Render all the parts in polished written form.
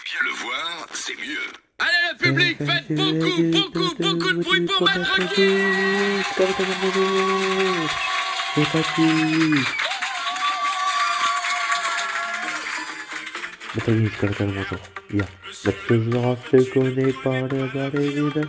bien le voir, c'est mieux. Allez le public, faites beaucoup de bruit pour Maître Gims. C'est parti. Maître Gims, bonjour. Ya. Maintenant, je te connais pas de valide.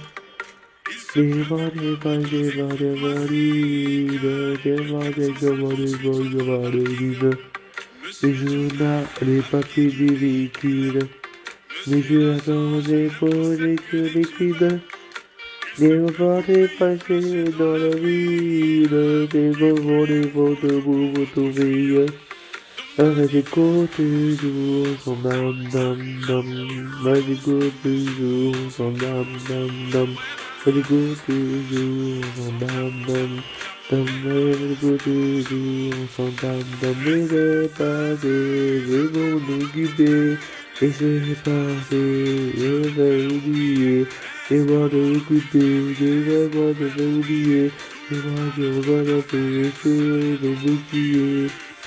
Les journaux, les papiers du véhicule. Les jeux attendent pour les liquides. Les repas passés dans la ville. Des moments des photos pour vous trouver. Avec des côtes toujours son dam dam dam. Avec des côtes toujours son dam dam dam. Avec des côtes toujours son dam dam dam. Avec des côtes toujours son dam dam. Mais c'est passé, je vais m'en occuper. Et c'est passé, je vais oublier. Et moi de occuper, je vais moi de oublier. Et moi je vais la faire, je vais le bouclier.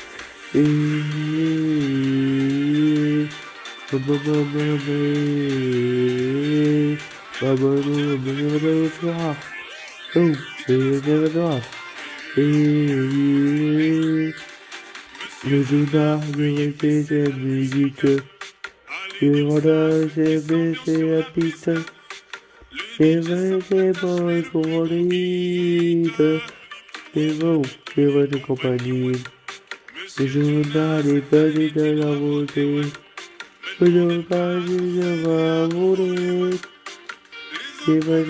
Le journal de répéter la musique. Le rodage est baissé la piste. C'est vrai, c'est bon pour l'île. C'est bon, c'est vrai de compagnie. Le journal est basé dans la route. Le journal va voler. C'est vrai,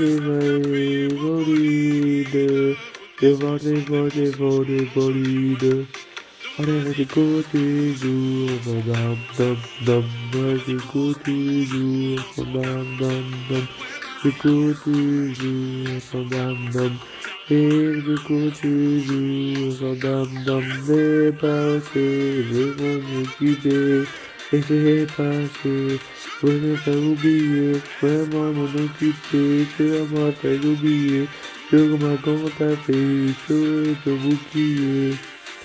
bolide. C'est bolide. Allez, j'écoute toujours, dam dam dam. J'écoute toujours, dam dam dam. J'écoute toujours, dam dam. Et j'écoute toujours, dam dam. C'est passé, je vais m'occuper. Et c'est passé, je ne pas oublier. Vraiment m'en occuper, tu vas m'en faire oublier. Sur ma compte à fait, sur le bouclier.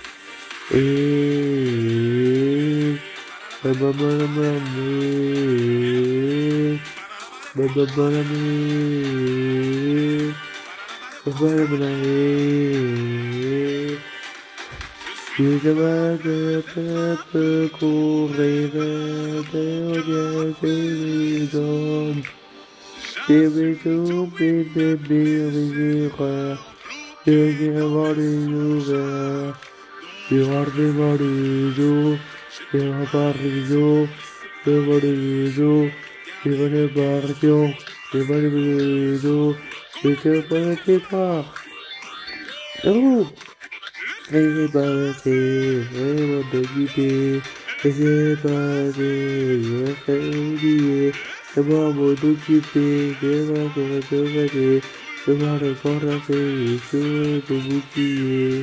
C'est passé, vraiment d'occuper. Et c'est passé, je vais faire oublier. C'est bon, m'en occuper. C'est bon, je vais te faire. Je vais le porter sur le bouclier.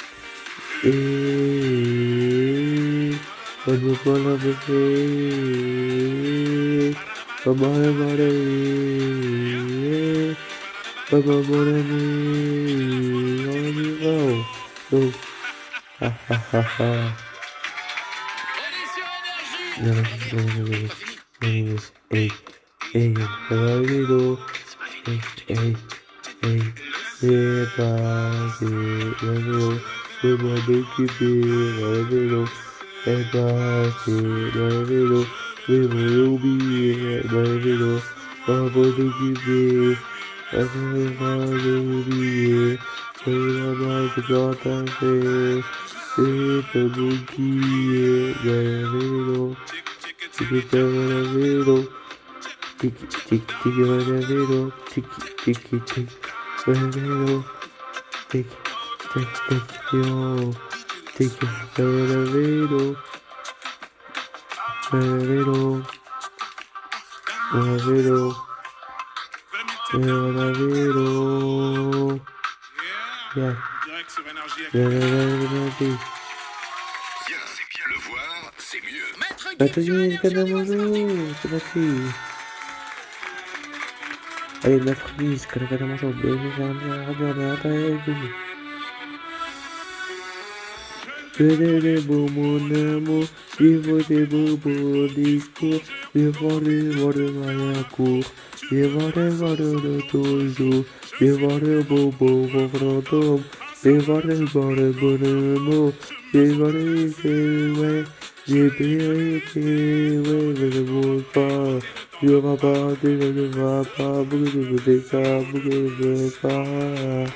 Et on ne peut pas la faire. Comment le marier? Comment mon ami? On y va. Oh, ha ha ha ha. On est sur Énergie. Hey, hey, vélo. Hey, hey, hey, c'est passé, le vélo. C'est moi d'occuper le vélo. C'est passé, le vélo. C'est moi d'oublier le vélo. Pas pour t'occuper. Pas pour oublier. C'est la base de partager. C'est le bouclier de vélo. C'est le vélo. Tiki tiki le vélo. Tiki tiki tiki le vélo. Tiki tiki tiki yo. Tiki le vélo. Le vélo. Le vélo. Le vélo. Yeah. Bien, c'est bien le voir, c'est mieux. Maître Gims Maître sur Gims, Énergie, on y va, c'est bonjour, parti. c'est parti. Allez, Maître Gims, bonjour, bienvenue sur la radio, on est à des beaux mon amour, il faut des beaux discours, il faut des mots de Mayacourt, il faut des mots de toujours, il faut des beaux fantômes, il faut des bon amour, il faut des ouais, j'ai péché, ouais, je ne veux pas, je ne vais pas, je ne vais pas, beaucoup de ça, beaucoup de ça.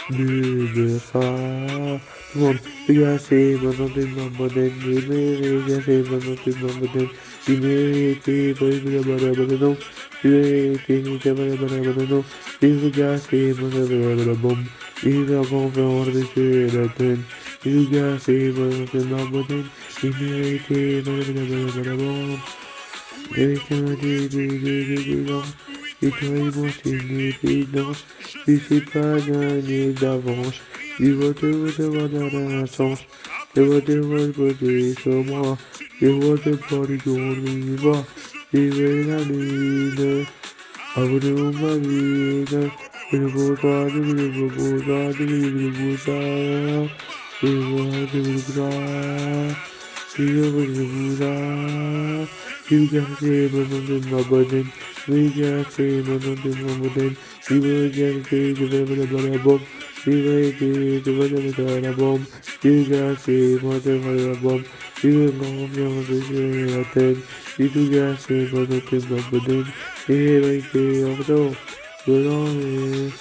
One, you gotta say, but nothing number then, you may say, but nothing number then, you may say, but no, you may say, but no, you gotta say, but bomb, you gotta go for the shit at then, you gotta say, but nothing number then, you may say, but bomb, every time I do, et toi et moi c'est une évidence, tu sais pas gagner d'avance, tu vas te voir dans un sens, tu vas te poser sur moi, tu vas te parler dans l'hiver, tu veux la lune, avant de ma vie, je ne veux pas, je ne veux pas, je ne veux pas, je veux pas, je veux pas, you gotta say, but nothing number then. We gotta say, but nothing number then. You will get say, the bomb. You will get the bomb. You gotta say, the bomb. You will go from the then. You gotta say, but nothing number then. You will get the bomb.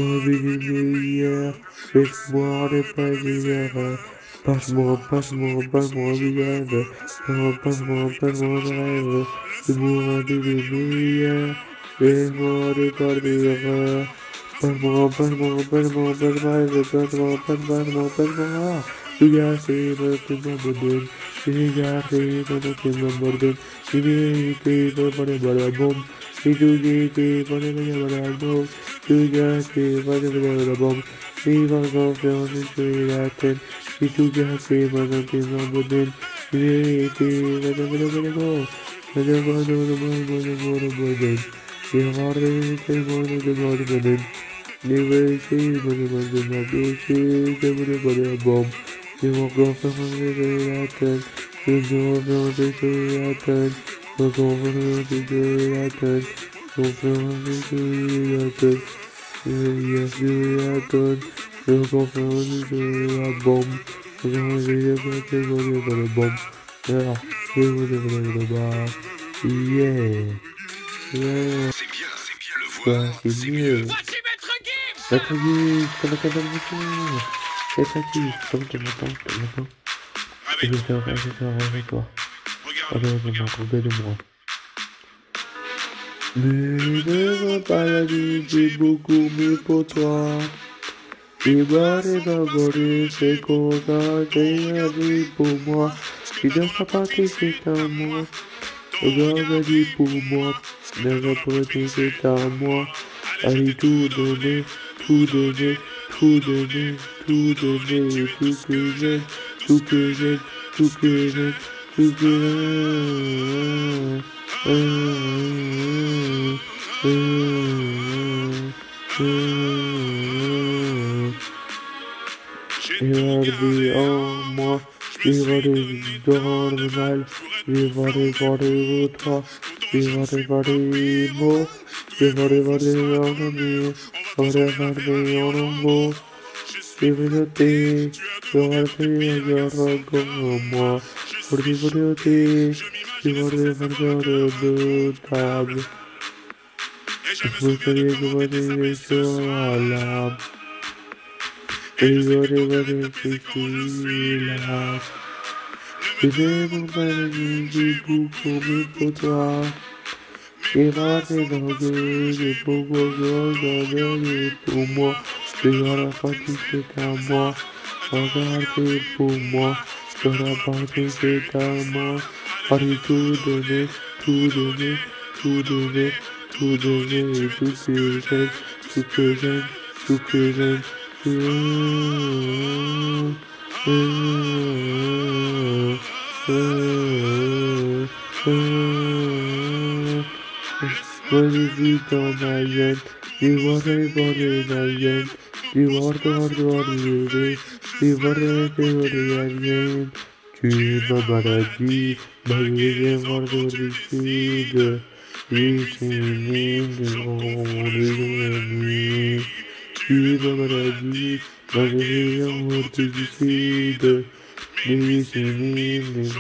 Fais-moi des plaisirs. Passe-moi bien, passe-moi de rêve, de moi de lumière, fais-moi de partir, passe-moi, tu gâches mon bonheur, tu gâches mon bonheur, tu mérites de bombe, et tu gâches la bombe, tu gâches la bombe, il va confiance sur la tête. Si tu gâches pendant tes abonnés, tu mérites de bon. Le conférence de la bombe, j'ai pas de bombe. Alors, je vous devrais le bas. Yeah. C'est bien le voir, c'est mieux. Voici Maître Gibbs. Maître Gibbs, ça va quand même beaucoup. C'est fatigué, attends. Je vais faire avec toi. Alors, je m'en trouve de moi. Mais ne va pas la vie, j'ai beaucoup mieux pour toi. Il va révaler, c'est qu'on a déjà vu pour moi. Il ne sera pas que c'est à moi. Regarde la vie pour moi. Ne va pas que c'est à moi. Allez tout donner, tout donner, tout donner, tout donner, tout que j'aime, tout que j'aime, tout que j'aime, tout que Regarde en moi, regarde dans le mal, regarde toi, regarde moi, regarde en amour, regarde en amour, regarde comme moi, regarde de table, vous savez regarder sur la lame. Et regarde là. Je vais vous parler du beaucoup mieux pour toi. Et rater dans le beaucoup de pour moi. Regarde la partie c'est à moi. Regardez pour moi. Regarde la partie c'est à moi. Allez tout donner, tout donner, tout donner, tout donner, tout que j'aime, tout que j'aime, tout que j'aime. Vas-y dans ma yen, tu vois les bonnes naïennes, tu vois dans le tu voudrais alien, tu m'as maladie, malgré les morts du sud, tu sais de nuit, tu m'as maladie, malgré les morts du sud, tu sais de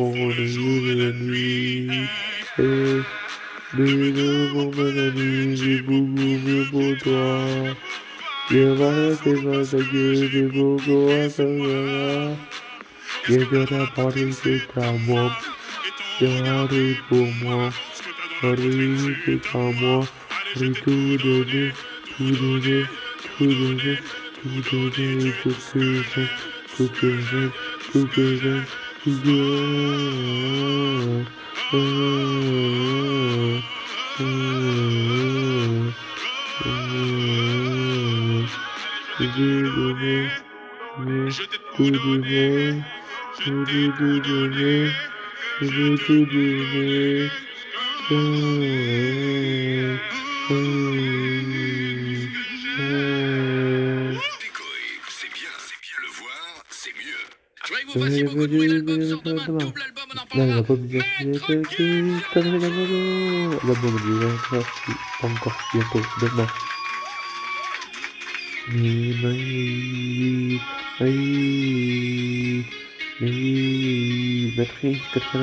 nuit, de mon maladie, j'ai beaucoup pour toi. Je vais te faire ta gueule, je beaucoup à ta gueule. Je te rapporte c'est à moi. Je arrive pour moi. Arrive c'est à moi. Arrive tout de deux, tout de deux, tout de deux, tout de deux, tout de deux, tout de deux, tout de deux, tout de C'est bien, le voir, c'est mieux. Je voudrais que vous fassiez beaucoup de bruit, l'album sort demain, double album, on en parlera. L'album encore bientôt, demain. Matrice,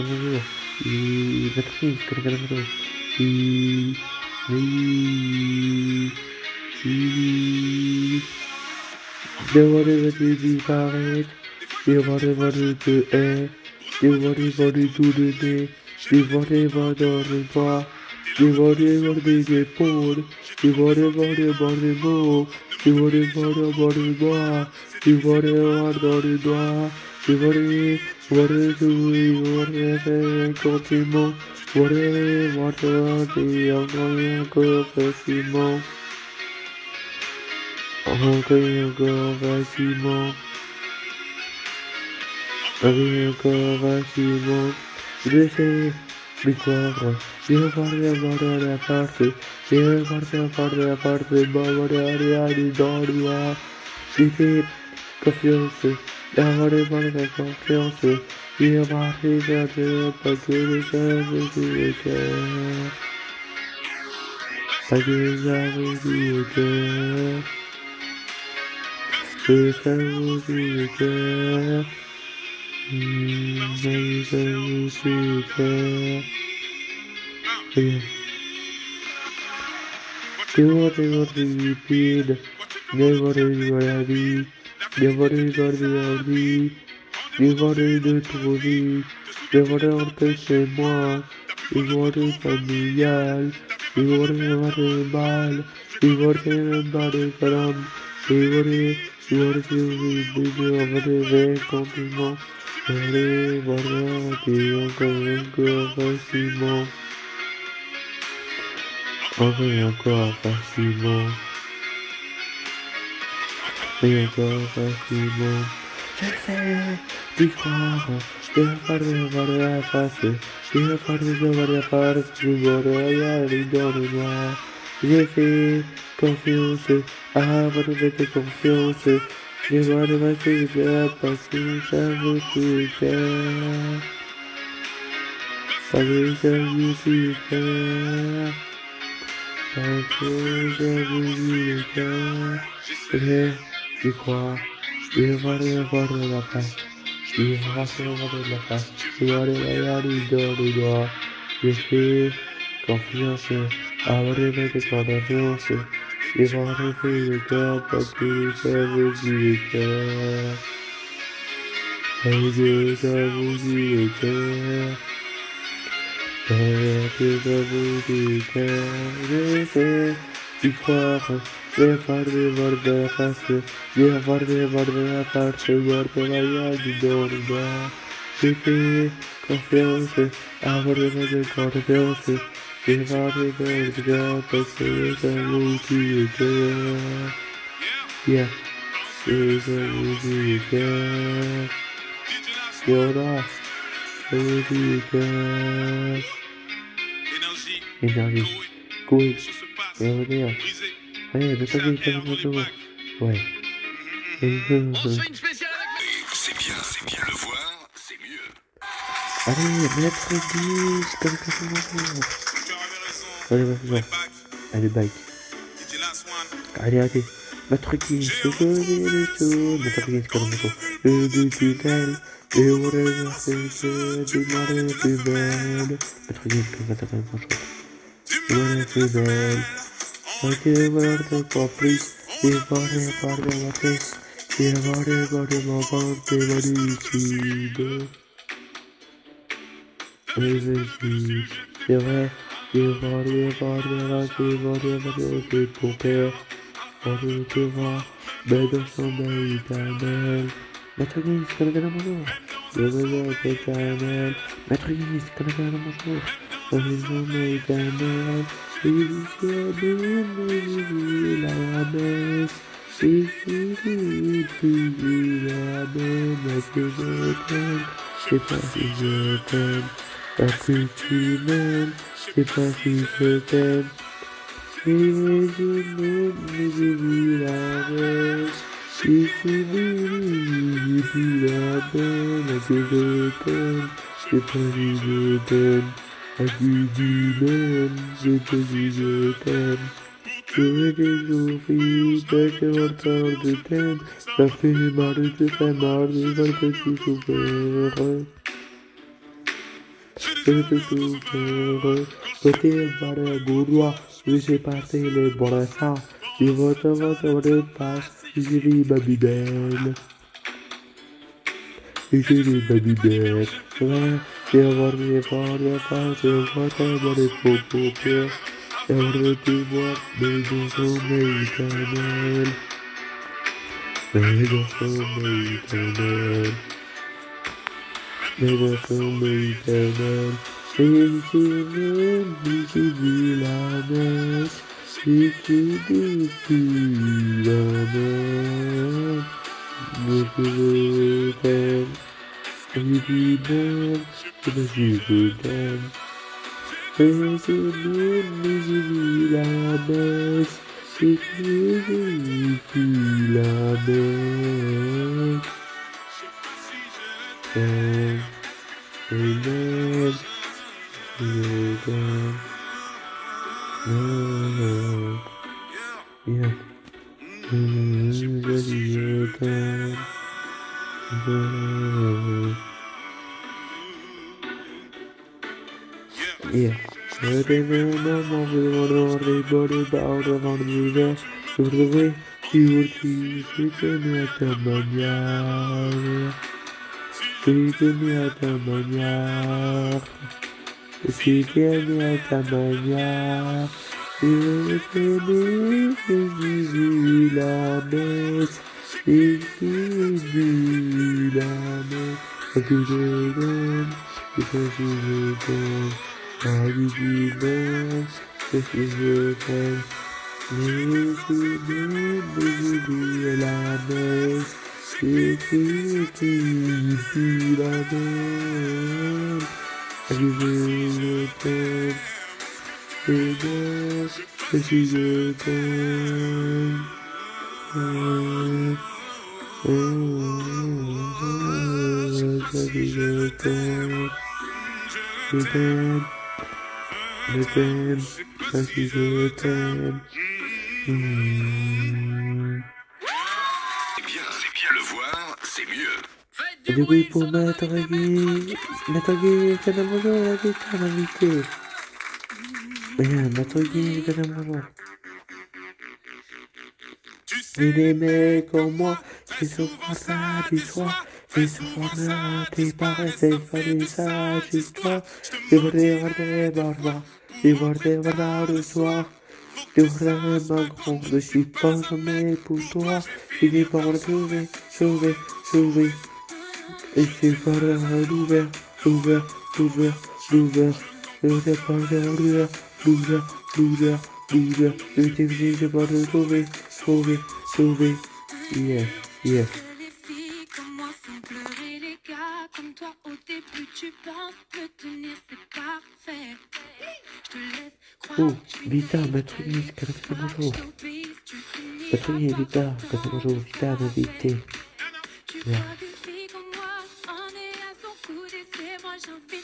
whatever disparaît, et whatever tu es, et whatever tout de nez, et whatever dans le bras, et whatever des épaules, et whatever des bords des mots, et whatever dans le bras, et whatever dans le doigt, et whatever tout, et whatever compliment, whatever des encore facilement. Encore facilement. Encore facilement. Je sais victoire. Je vais voir la part. Je vais voir la part. Dans le doigt. J'ai fait confiance. D'avoir la confiance. Je vais voir les verres. Pas que les âmes du cœur. Pas que les âmes du cœur. Que ça vous du cœur. Ça vous du cœur. Devorez stupide. Devorez la vie. Devorez la vie. Devorez de trop vite. Devorez chez moi. Devorez familial. Devorez mal. Devorez mal de femme. Devorez compliment, allez, voilà, encore facilement, encore facilement, et encore facilement. Je sais, victoire, je vais voir la face, je vais voir la face, je vais aller dans le noir. J'ai fait confiance, avoir de confiance, je vois le match de parce que ça vous suffit. Parce que ça vous suffit. Parce que ça vous suffit. Je crois, je vais voir la face, je vais voir la face, je vais aller dans le doigt. J'ai fait confiance. Avoir de confiance, et voir le cœur parce que ça vous dit le cœur. Parce que ça vous dit le cœur. Parce que ça vous dit le cœur. Je sais y croire, je vais voir de la face, je vais voir de la face, je vais voir de la yage dans le bas. J'ai fait confiance, avoir de confiance. Je vais aller dans le gars parce que ça vous dit le cœur. Yeah, c'est ça vous dit le cœur. Voilà, ça vous dit le cœur. Énergie, couille, revenir. Allez, mais ça dit, ouais. On se fait une spéciale Allez, maître Guise, comme ça, bonjour. Allez, vas-y, allez, bye. Allez. Maître Guise, c'est joli les choses. Maître Guise, comme bonjour. Le du tunnel, et on est dis-moi les plus belles. Maître Guise, comme ça, bonjour. Dis-moi les plus belles. Ok, voilà, pas plus. Et voilà, par de ma tête. Et voilà, ma vente, et valide. C'est vrai, c'est ton père, on te voit, mais dans son bain éternel. Maître Guise, connais un bonjour. Le bonheur éternel. Maître Guise, connais un bonjour. Dans son bain éternel. Il s'est la messe. Il s'est la messe. Je sais pas si je t'aime. Parce que tu m'aimes, je sais pas si je t'aime. Mais j'ai vu la messe. Si tu m'aimes, j'ai vu la messe. Que je t'aime, je sais pas si je t'aime. Parce que tu m'aimes, je sais pas si je t'aime. Je t'ai souffert, je t'ai de t'aime. Ça fait mal de faire mal, de voir que tu souffres. Je te souffre, côté barre gourou, je sais passer les borasas, je votre passe, je vis Babybel. Je vis Babybel. Je vois les borasas, je vois les popos, je vois te voir, mais dans son éternel. Mais dans son éternel. Mais dans son éternel. Et j'ai vu la messe, et j'ai vu la messe, mais je t'aime, j'ai vu même, je me suis vu t'aime, et j'ai vu la messe, et j'ai vu la messe, amen. Si vieni a campagnare, io ti la messe, ti la messe, a tu te den, ti faccio den, a ti den, ti faccio den, mi si den, la messe, ti la messe. Je t'aime, et moi, je t'aime. Je t'aime, je t'aime, je t'aime. C'est bien le voir, c'est mieux. Et du coup, pour Maître Guy, c'est un bonjour, la vie, ton invité. Bien, Maître Guy, c'est un bonjour. Il aimait comme moi, qui souffre ça du soir, qui souffre là, qui paraît, c'est fallu ça, jusqu'à, je voudrais voir des barbars le soir. Tu voudrais ma grande, je suis pas jamais pour toi, il est pas sauver. Et c'est pas l'ouvert, l'ouvert, je t'ai pas l'ouvert, je t'ai dit, j'ai pas le sauver, yeah. Les filles comme moi font pleurer les gars comme toi au début tu penses me tenir c'est parfait. Je te laisse croire. Oh, Vita, Maître Guise, qu'est-ce bonjour. Maître Guise, Vita, qu'est-ce bonjour, Vita, m'inviter. Tu crois qu'une fille comme moi en est à son coup d'essai, moi j'en fais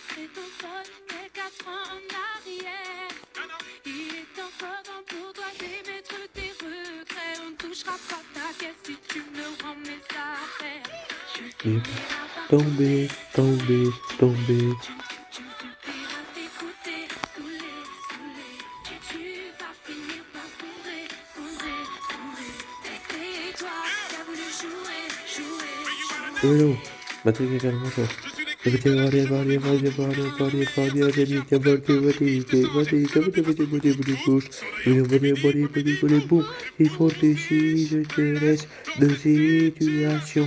Et tomber, tomber, tomber. Tu me suffira t'écouter, saouler, saouler. Tu vas finir par sombrer, sombrer, sombrer. C'est toi qui as voulu jouer, jouer, jouer. Hello, Matrix est calme, ça. Il faut que si je te laisse de situation.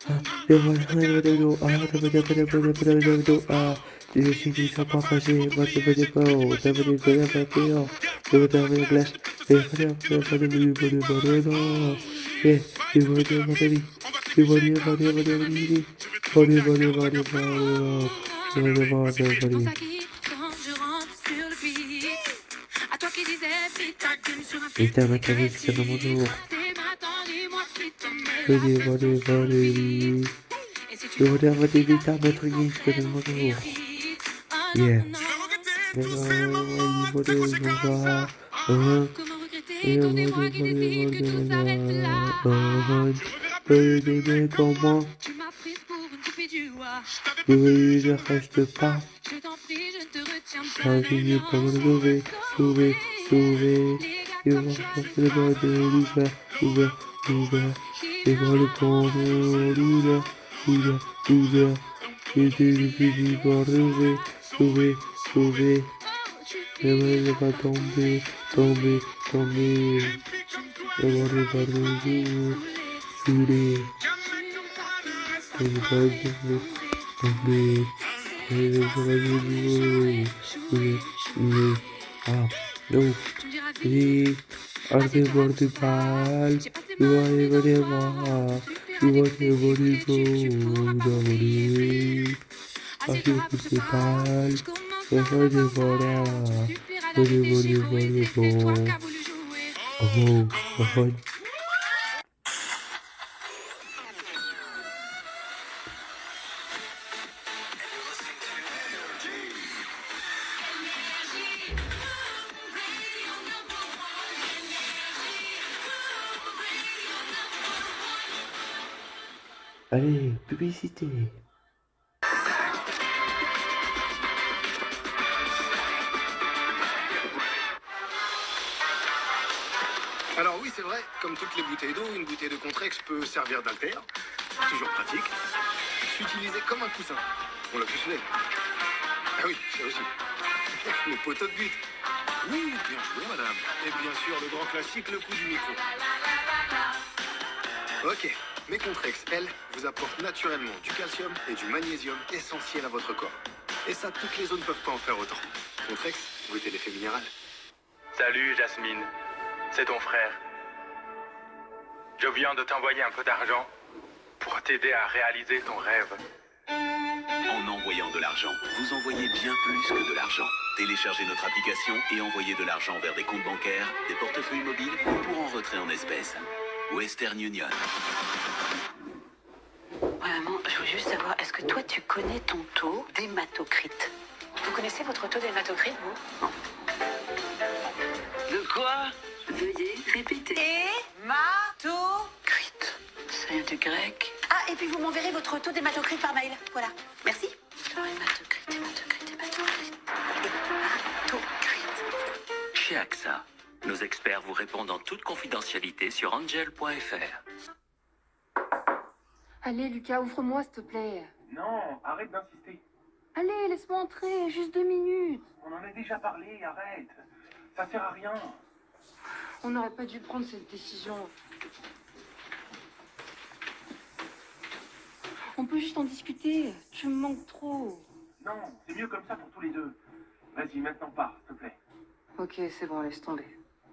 Je suis dit ça pas passer, moi je veux des corps, t'as vu des collègues à faire, je veux t'avoir une glace, et pas de bruit, pas de bruit, non, et tu veux dire ma vie, tu veux dire ma vie, Body, body, body, body, body, body, body. Quand je rentre sur le beat, à toi qui disais vite ta game sur un Et fil, t'as ma cavité, c'est dans mon jour. c'est maintenant dis-moi qui te met Body, la body, body. Et si tu Je veux dire, body, vite, t'as votre guide, c'est dans mon jour. Yeah. Body, body, body. comment regretter tous ces mois qui décident que tout s'arrête là. Body, body, comme moi. Tu m'as prise pour une poupée du roi. Je reste pas. Je t'en prie, je ne te retiens pas. J'ai fini par me sauver, sauver, sauver. Et on va chercher le bras de l'ouvert, ouvert, ouvert. Et dans le pont de l'ouvert, ouvert, ouvert. Et je finis par sauver, sauver, sauver. Et moi je vais pas tomber, tomber, tomber. Et moi je vais pas tomber, saouler. Et je vais pas tomber, tomber. Et je vais pas tomber, saouler. Ah, non. Et Arte Portugal, you are every one, you are every one, Arte Portugal, every one, oh, oh. Allez, publicité. Alors oui, c'est vrai, comme toutes les bouteilles d'eau, une bouteille de Contrex peut servir d'haltère. Toujours pratique. S'utiliser comme un coussin. On l'a tous fait. Ah oui, ça aussi. Le poteau de but. Oui, bien joué, madame. Et bien sûr, le grand classique, le coup du micro. Ok, mes Contrex, elles, vous apportent naturellement du calcium et du magnésium essentiels à votre corps. Et ça, toutes les zones ne peuvent pas en faire autant. Contrex, goûtez l'effet minéral. Salut Jasmine, c'est ton frère. Je viens de t'envoyer un peu d'argent pour t'aider à réaliser ton rêve. En envoyant de l'argent, vous envoyez bien plus que de l'argent. Téléchargez notre application et envoyez de l'argent vers des comptes bancaires, des portefeuilles mobiles ou pour en retrait en espèces. Western Union. Maman, je veux juste savoir, est-ce que toi tu connais ton taux d'hématocrite? Vous connaissez votre taux d'hématocrite, vous? Non. De quoi? Veuillez répéter. Hématocrite. Ça vient du grec. Ah, et puis vous m'enverrez votre taux d'hématocrite par mail. Voilà. Merci. Alors, hématocrite, hématocrite, hématocrite. Hématocrite. Chez AXA, nos experts vous répondent en toute confidentialité sur angel.fr. Allez, Lucas, ouvre-moi, s'il te plaît. Non, arrête d'insister. Allez, laisse-moi entrer, juste 2 minutes. On en a déjà parlé, arrête. Ça sert à rien. On n'aurait pas dû prendre cette décision. On peut juste en discuter. Tu me manques trop. Non, c'est mieux comme ça pour tous les deux. Vas-y, maintenant pars, s'il te plaît. Ok, c'est bon, laisse tomber.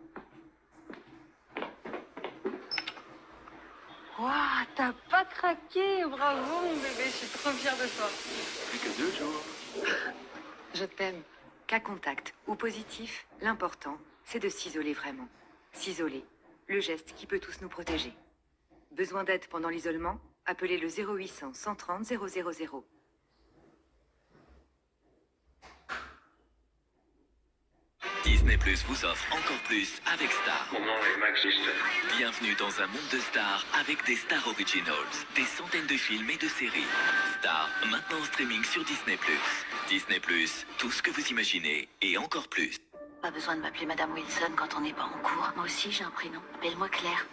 Waouh, t'as pas craqué. Bravo, mon bébé, je suis trop fière de toi. Plus que 2 jours. Je t'aime. Cas contact ou positif, l'important, c'est de s'isoler vraiment. S'isoler, le geste qui peut tous nous protéger. Besoin d'aide pendant l'isolement? Appelez le 0800 130 000. Disney Plus vous offre encore plus avec Star. Mon nom est Max Lister. Bienvenue dans un monde de stars avec des Star Originals, des centaines de films et de séries. Star, maintenant en streaming sur Disney Plus. Disney Plus, tout ce que vous imaginez et encore plus. Pas besoin de m'appeler Madame Wilson quand on n'est pas en cours. Moi aussi j'ai un prénom. Appelle-moi Claire.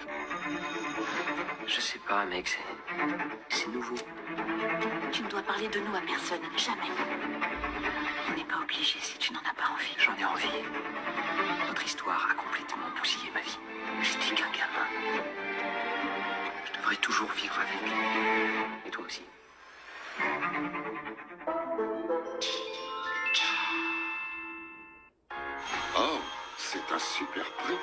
Je sais pas, mec, c'est nouveau. Tu ne dois parler de nous à personne, jamais. On n'est pas obligé si tu n'en as pas envie. J'en ai envie. Notre histoire a complètement bousillé ma vie. J'étais qu'un gamin. Je devrais toujours vivre avec. Et toi aussi. Oh, c'est un super prix.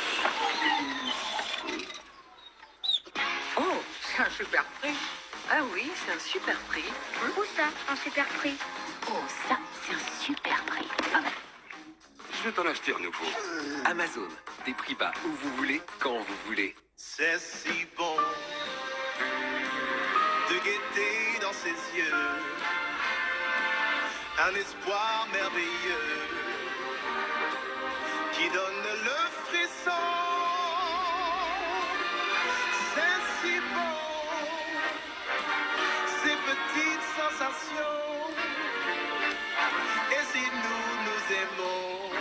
Oh, c'est un super prix. Ah oui, c'est un super prix. Où ça, un super prix? Oh, ça, c'est un super prix. Ah ouais. Je vais t'en acheter un nouveau. Amazon, des prix bas où vous voulez, quand vous voulez. C'est si bon de guetter dans ses yeux un espoir merveilleux qui donne le frisson. C'est si bon, ces petites sensations. Et si nous aimons,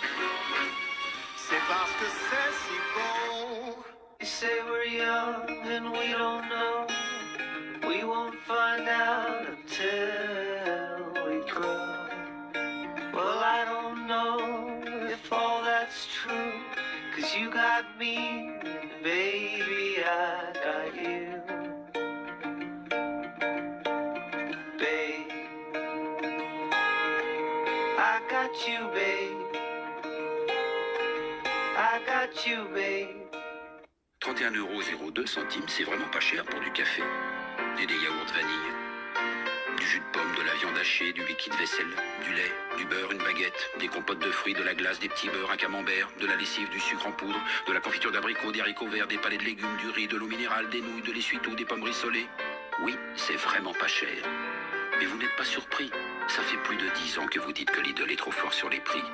c'est parce que c'est si bon. You say we're young and we don't know. We won't find out until we grow. Well, I don't know if all that's true. 'Cause you got me, and baby, I got you. Babe, I got you, babe. I got you, babe. 31,02 €, c'est vraiment pas cher pour du café. Et des yaourts vanille, du jus de pomme, de la viande hachée, du liquide vaisselle, du lait, du beurre, une baguette, des compotes de fruits, de la glace, des petits beurres, un camembert, de la lessive, du sucre en poudre, de la confiture d'abricots, des haricots verts, des palets de légumes, du riz, de l'eau minérale, des nouilles, de l'essuie-tout, des pommes rissolées. Oui, c'est vraiment pas cher. Mais vous n'êtes pas surpris. Ça fait plus de 10 ans que vous dites que Lidl est trop fort sur les prix.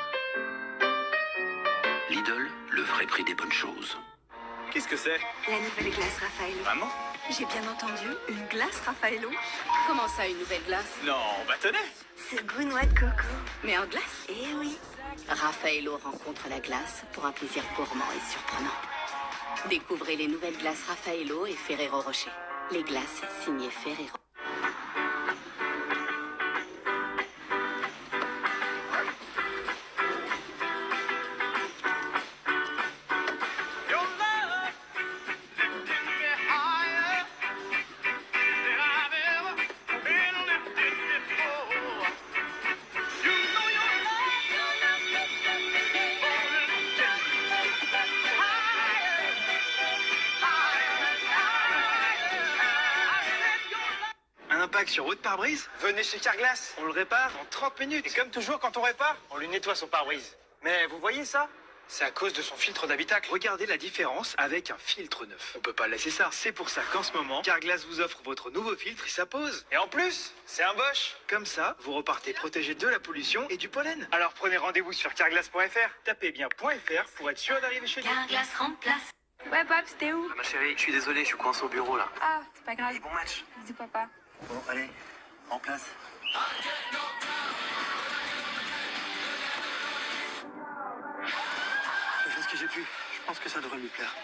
Lidl, le vrai prix des bonnes choses. Qu'est-ce que c'est? La nouvelle glace Raffaello. Vraiment? J'ai bien entendu, une glace Raffaello. Comment ça, une nouvelle glace? Non, bah tenez! C'est goût noix de coco. Mais en glace? Eh oui. Raffaello rencontre la glace pour un plaisir gourmand et surprenant. Découvrez les nouvelles glaces Raffaello et Ferrero Rocher. Les glaces signées Ferrero. Un impact sur haut de pare-brise? Venez chez Carglass, on le répare en 30 minutes. Et comme toujours, quand on répare, on lui nettoie son pare-brise. Mais vous voyez ça? C'est à cause de son filtre d'habitacle. Regardez la différence avec un filtre neuf. On peut pas laisser ça. C'est pour ça qu'en ce moment, Carglass vous offre votre nouveau filtre et ça pose. Et en plus, c'est un Bosch. Comme ça, vous repartez protégé de la pollution et du pollen. Alors prenez rendez-vous sur carglass.fr. Tapez bien .fr pour être sûr d'arriver chez nous. Carglass remplace. Ouais, Paps, t'es où? Ma chérie, je suis désolé, je suis coincé au bureau là. Ah, c'est pas grave. Et bon match. Bisous, papa. Bon, allez, en place. J'ai fait ce que j'ai pu. Je pense que ça devrait lui plaire.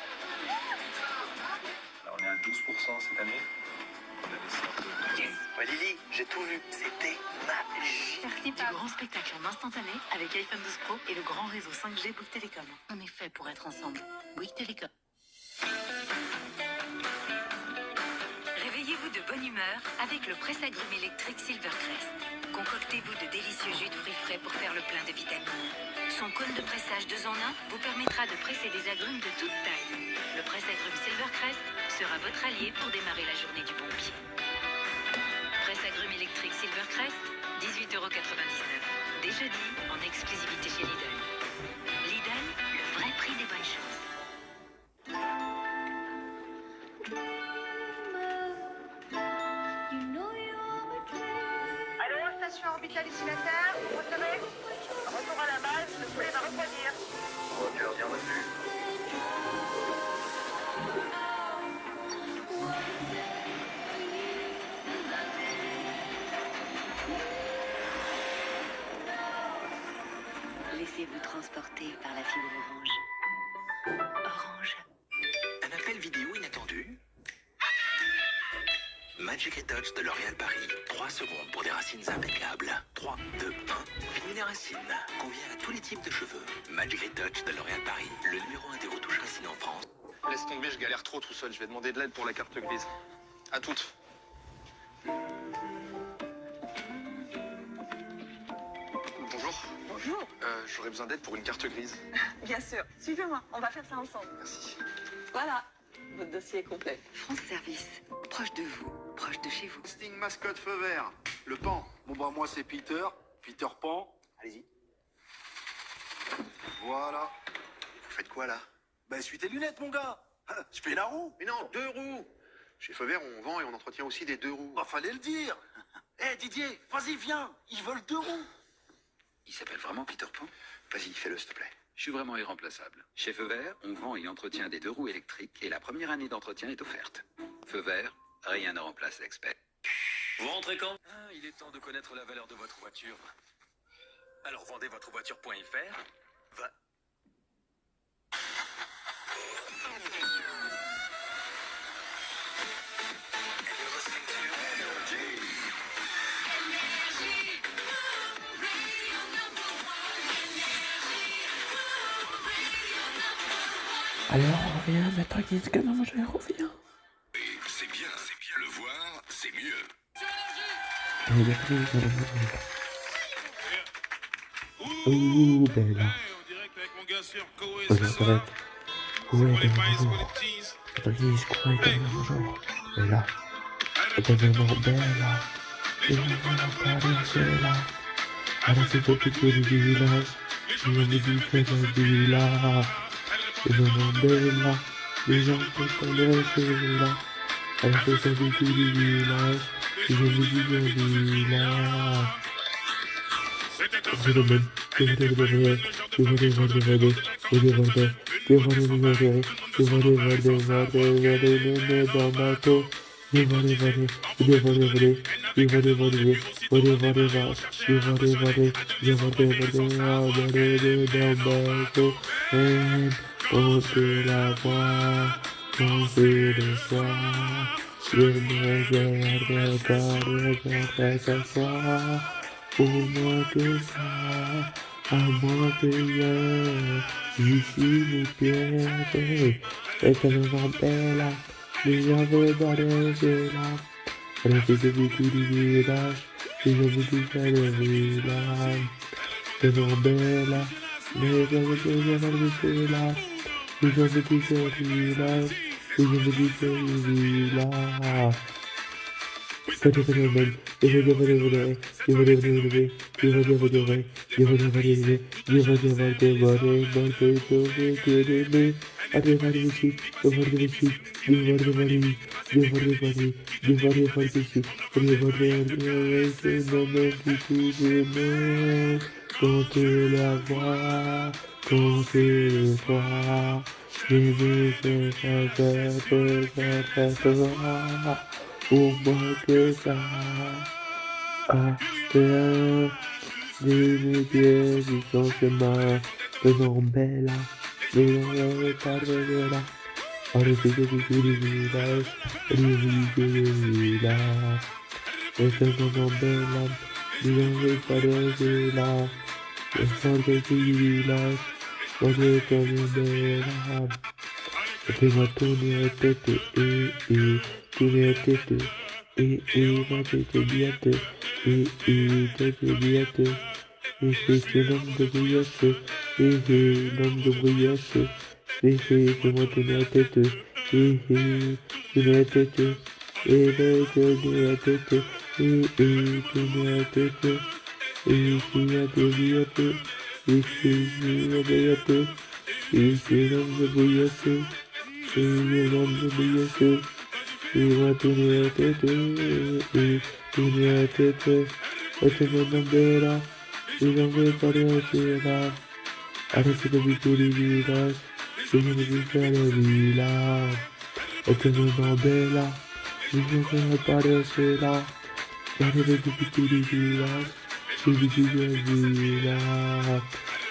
Alors on est à 12% cette année. On a laissé un peu. Yes. Ouais, Lily, j'ai tout vu. C'était magique. Merci, Du grand spectacle en instantané avec iPhone 12 Pro et le grand réseau 5G Bouygues Télécom. On est fait pour être ensemble. Bouygues Télécom. Réveillez-vous de bonne humeur avec le presse-agrumes électrique Silvercrest. Concoctez-vous de délicieux jus de fruits frais pour faire le plein de vitamines. Son cône de pressage 2 en 1 vous permettra de presser des agrumes de toute taille. Le presse-agrumes Silvercrest sera votre allié pour démarrer la journée du bon pied. Presse-agrumes électrique Silvercrest, 18,99 €. Dès jeudi, en exclusivité chez Lidl. Lidl, le vrai prix des bonnes choses. Allô, station orbitale destinataire, vous recevez? Retour à la base, Laissez-vous transporter par la fibre orange. Orange. Un appel vidéo inattendu. Magic Retouch de L'Oréal Paris. 3 secondes pour des racines impeccables. 3, 2, 1. Fini les racines. Convient à tous les types de cheveux. Magic Retouch de L'Oréal Paris. Le numéro 1 des retouches racines en France. Laisse tomber, je galère trop tout seul. Je vais demander de l'aide pour la carte grise. À toutes. Bonjour. Bonjour. J'aurais besoin d'aide pour une carte grise. Bien sûr. Suivez-moi, on va faire ça ensemble. Merci. Voilà, votre dossier est complet. France Service, proche de vous, proche de chez vous. Casting mascotte feu vert. Le pan. Bon bah moi c'est Peter. Peter Pan. Allez-y. Voilà. Vous faites quoi là? Bah suis tes lunettes mon gars. Je fais la roue. Mais non, 2 roues. Chez Feu Vert, on vend et on entretient aussi des 2 roues. Bah fallait le dire. Eh Didier, vas-y viens. Ils veulent 2 roues. Il s'appelle vraiment Peter Pan? Vas-y, fais-le s'il te plaît. Je suis vraiment irremplaçable. Chez Feu Vert, on vend et entretient des 2 roues électriques et la première année d'entretien est offerte. Feu Vert, rien ne remplace l'expert. Vous rentrez quand? Il est temps de connaître la valeur de votre voiture. Alors vendez votre voiture.fr. Va. Alors, on revient, maître Giz, que non, je reviens. C'est bien, le voir, c'est mieux. Ouh, Bella. Regarde, où est Bella? Maître Giz, quoi est Bella? Bonjour. Bella. Éternellement Bella. Et on va parler là. Arrêtez de piquer le village. Je me dis que c'est un village. Éternellement Bella. Les gens peuvent aller là. Arrêtez de piquer le village. Je me dis que c'est un village. C'est le même. Au moins que ça, à moins que ici les pièges, est tellement belle, les gens veulent balancer là, restez depuis tout le village, les gens veulent tout faire le village, tellement belle, les gens veulent balancer là, les gens veulent tout faire le village, les gens veulent tout faire le village. Quand tu la vois, quand tu le vois, au moins que ça, à terre, des pieds du son chemin, faisant belle, les gens ne pas de là, arrêtez de tout le village, le village, et faisant belle, les gens ne pas de là, le son de tout le village, on est comme belle, fais-moi tourner la tête, tourner la tête, ma tête biate, tête biate, c'est l'homme de brioche, l'homme de brioche, fais-moi tourner la tête, tourner la tête, tourner la tête, tourner la tête, fais-moi tourner la tête, c'est l'homme de brioche, l'homme de brioche. Il va tourner la tête, tourner la tête, et te demander là, il en veut pas rester là, arrêtez de vivre tous les villages, il en veut faire le village, et te demander là, il en veut pas rester là, arrêtez de vivre tous les villages, il en veut faire le village,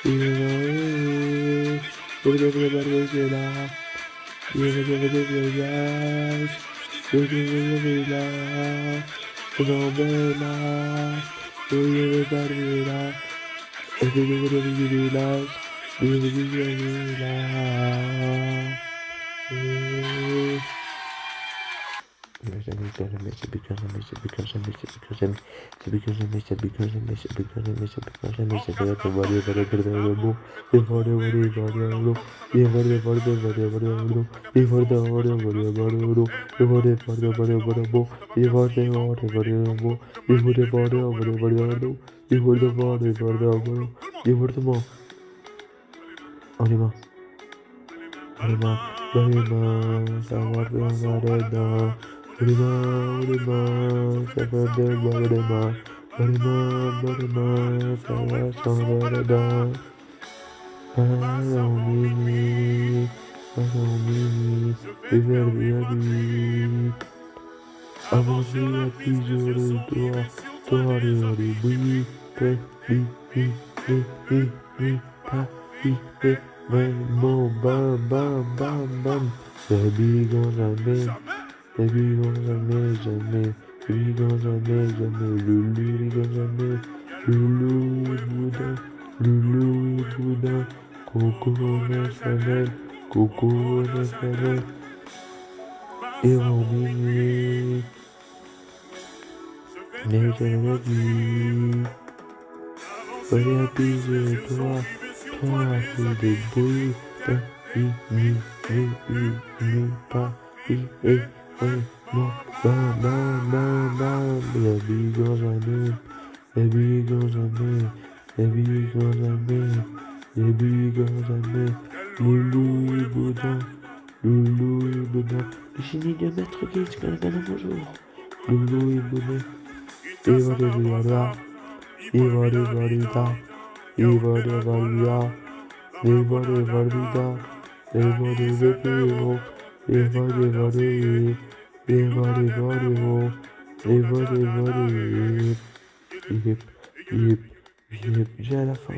J'ai à la fin.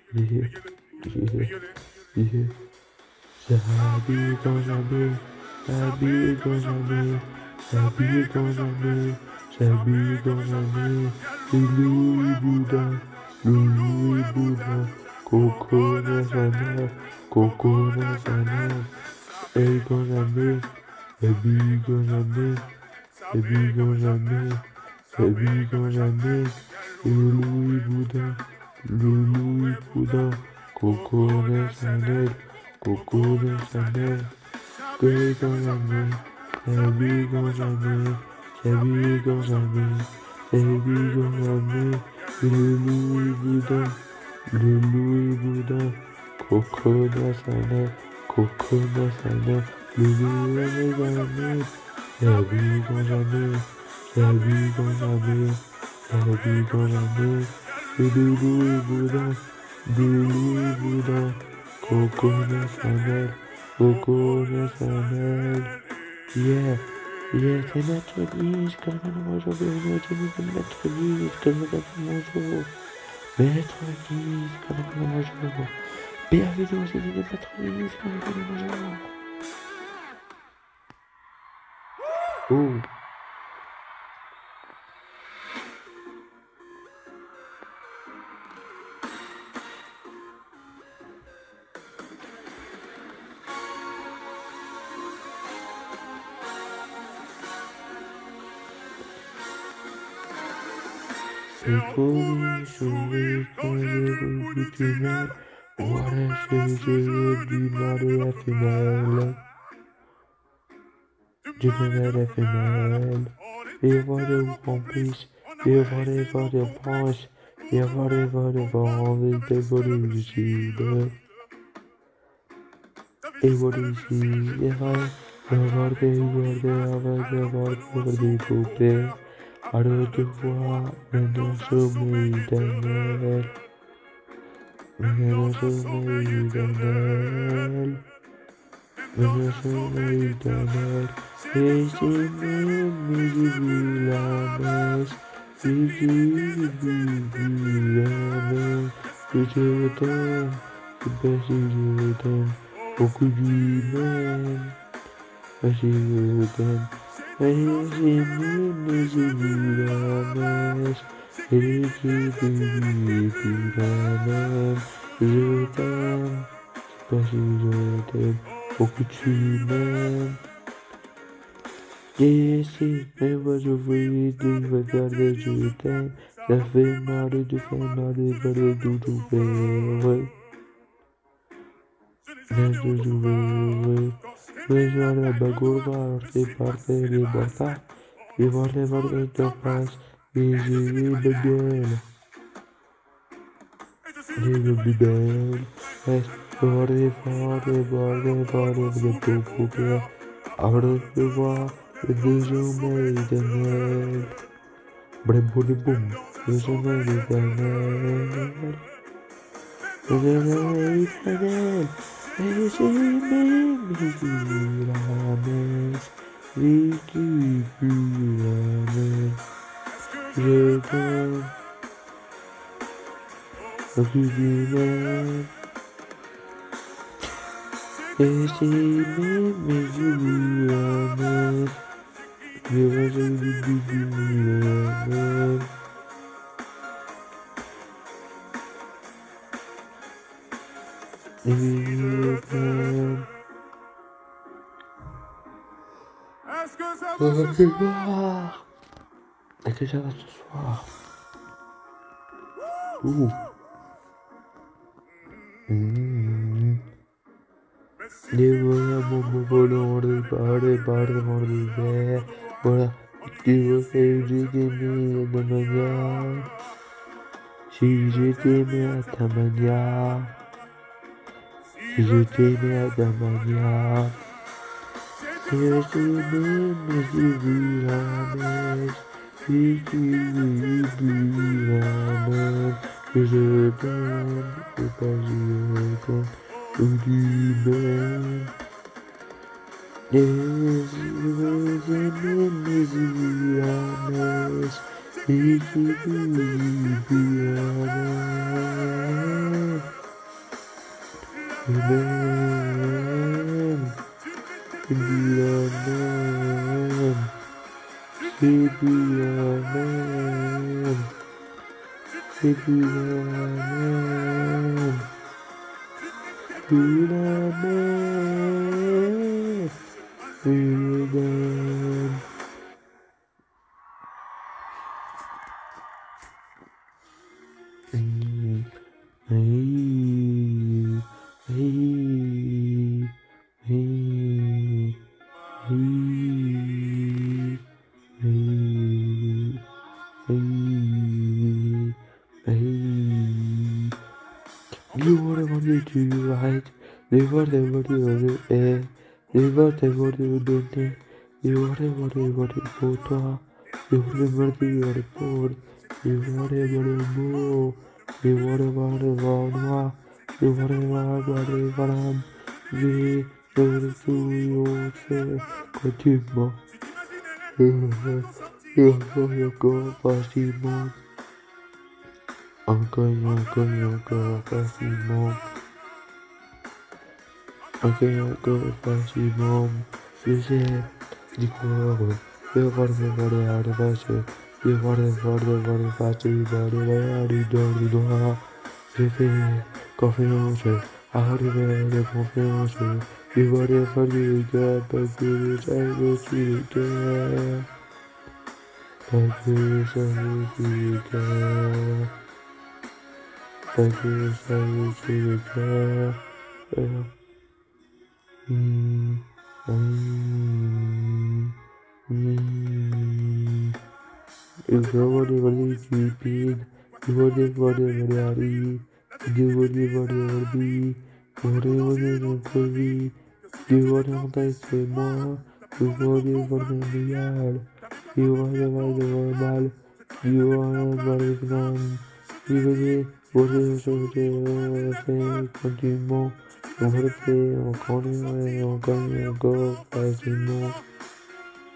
S'habille dans un bleu, s'habille dans un bleu, s'habille dans un bleu, s'habille dans un bleu, Loulou et Bouddha, Loulou et Bouddha, Coco dans sa mère, Coco dans sa mère, elle dans sa mère, s'habille dans sa mère, s'habille dans sa mère, s'habille dans sa mère, Loulou et Bouddha, Loulou et Bouddha, Coco dans sa mère, Coco dans sa mère, Gueule dans la mer, s'habille dans sa mère, s'habille dans sa mère, s'habille dans sa mère, Loulou et Bouddha, Loulou et Bouddha, Coco dans sa mère, Coco dans sa mère, Loulou et dans la mer, s'habille dans sa mère, s'habille dans sa mère, s'habille dans la mer, Loulou et Bouddha, Loulou et Bouddha, Coco dans sa mère, Coco dans sa mère. Yeah, yeah, c'est notre glisse, comme on mange au bureau, c'est notre glisse, comme on mange au bureau. Maître glisse, comme on mange au bureau. Bienvenue dans une vidéo de maître glisse, comme on mange au bureau. Oh. C'est pour lui sauver quand les rues du tunnel, voilà ce jeu du mal et la femelle. Du mal et la femelle. Et voilà le campus, et voilà les branches, et voilà les branches, et voilà le sud. Et voilà ici, et voilà des poupées. Alors de voir maintenant sommeil éternel, maintenant sommeil éternel, maintenant sommeil éternel, et si même j'ai vu la messe, j'ai vu la messe, que je t'aime, c'est parce que je t'aime, beaucoup du même, parce que je t'aime, j'ai aimé, mais j'ai vu la messe, et l'équipe est plus la même, je t'aime, c'est parce que je t'aime, beaucoup tu m'aimes. Et si, mais moi je voulais te regarder, je t'aime. Ça fait mal de faire mal de faire le doudou, ouais. Mais je jouais, mais je vais la bagoura, c'est parti les bâtards. Et voir les vardes de face, et j'ai les bébelles. Les bébelles, est voir les poupées. Ahora te va, le déjeuner éternel. Bravo de boum, le déjeuner éternel. Le déjeuner éternel. Et j'ai même vu la messe. Vécu plus la messe. Je t'aime. Le plus du même. Et c'est même vu la messe. Je vais la messe. Et je t'aime. On va se voir. Est-ce que ça va ce soir? Ouh. Les voilà mon volant de par de voilà, tu veux faire du t'aimais de manière. Si je t'aimais à ta manière. Si je t'aimais à ta manière. Si je t'aimais, mais j'ai vu la messe. Si tu vu la messe. Que je t'aime, c'est pas je t'aime. Ou du bien. Et je veux aimer mes yeux à messe. Et qui du la messe. Même. Du la même. C'est du la même. C'est du la même. Du la même. Du la même. You wanna want to right? They want to the air. They want to the net. You want to for toi. You want to pour. You want to more. You want to moi. You want to varam. Je veux faire quand tu mens. Encore facilement. Encore facilement. Encore facilement. Je sais, du coup, je vois le vache. Je vois le vache, du doigt. Je fais confiance, arriver de confiance. Je vois les familles de parce que je suis le cœur. Parce que je suis le cœur. Parce que je suis le cœur. Il faut les stupides. Il faut les variables. Il faut les variables. Il faut les notre vie. Il faut les enterrements. Il faut les variables. Il faut les mal. Il faut les grands. Il faut les choses continuellement. On va le faire encore facilement.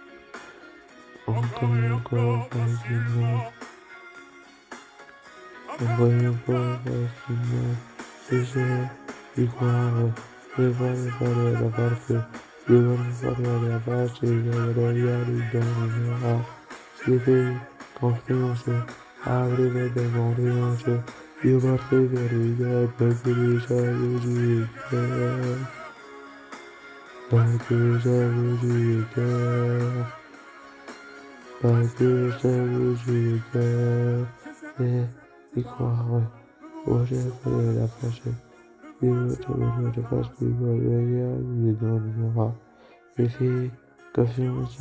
Encore facilement. voyons voir facilement, je sais y croire, je vais parler la barque, je vais parler la vache, et je vais regarder dans le miroir. J'ai fait confiance, arrivé devant les hanches, je partais vers le gars, parce que déjà je cœur, parce que j'avais du cœur, parce que j'avais du cœur, et y croire, oh j'ai parlé la vache, je vais parler la vache, je vais regarder dans le miroir. J'ai fait confiance.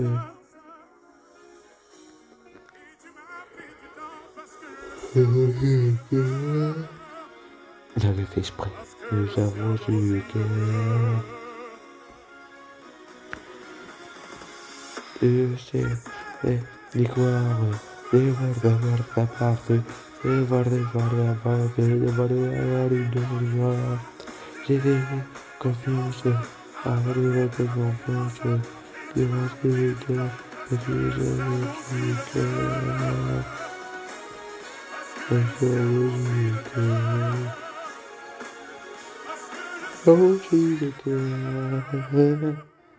J'avais fait exprès. Nous avons eu le cœur. Je sais, les croire, les voir d'avoir ta part, les voir de voir la part, les voir de la rue de moi. J'ai fait confiance, arrivé de confiance, je vois ce que je dois, parce que j'avais eu le cœur. Parce que j'avais eu le cœur. Oh, j'ai le cœur.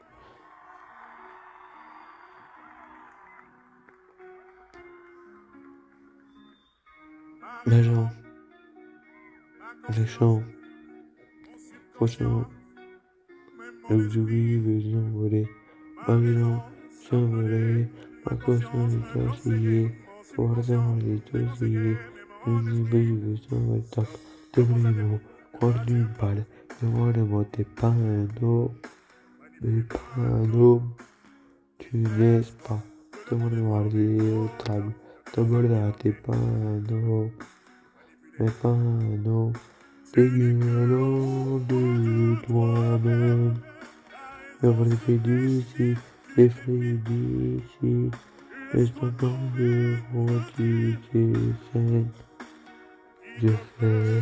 L'agent, les champs, prochain, le j'oublie, les envolés, ma maison s'envolait, ma caution est assillée, forçant les dossiers, une hybride s'en tape, débris croire d'une balle, devant le mot t'es pas un homme, mais pas un homme, tu n'es pas, devant le mardi au table, devant là t'es pas un homme. Mais pas un homme, dégueulant de toi-même. Le vrai fait d'ici, les frais d'ici, les standards de rôti qui scène. Je fais.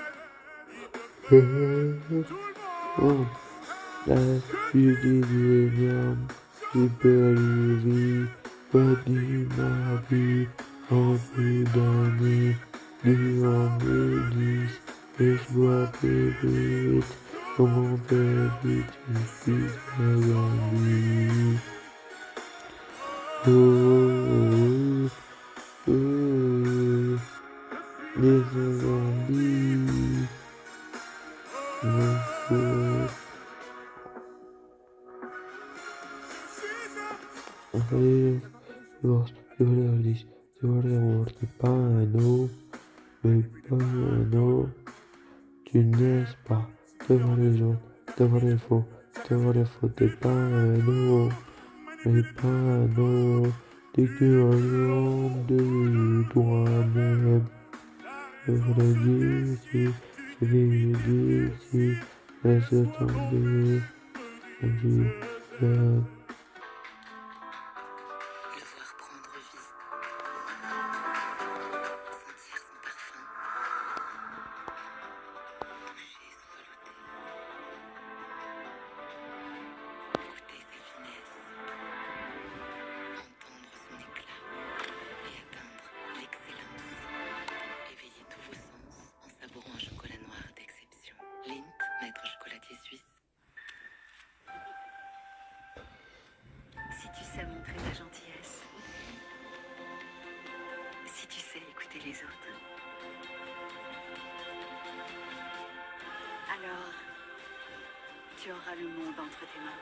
Oh, la suite des énormes, j'ai perdu perdu ma vie en plus d'années. Durant les 10, et je vois plus vite comment faire vite une fille grandie. Oh, oh, oh, les zombies. Oh, oh. Allez, je vais leur dire, je vais leur voir, c'est pas un homme. Mais pas un homme, tu n'es pas devant les autres, devant les faux, t'es pas un homme, mais pas un homme, t'es que un homme de toi-même. Je voudrais dire ici, je vais dire ici, laisse tomber, je dis, Si tu sais montrer la gentillesse, si tu sais écouter les autres, alors tu auras le monde entre tes mains.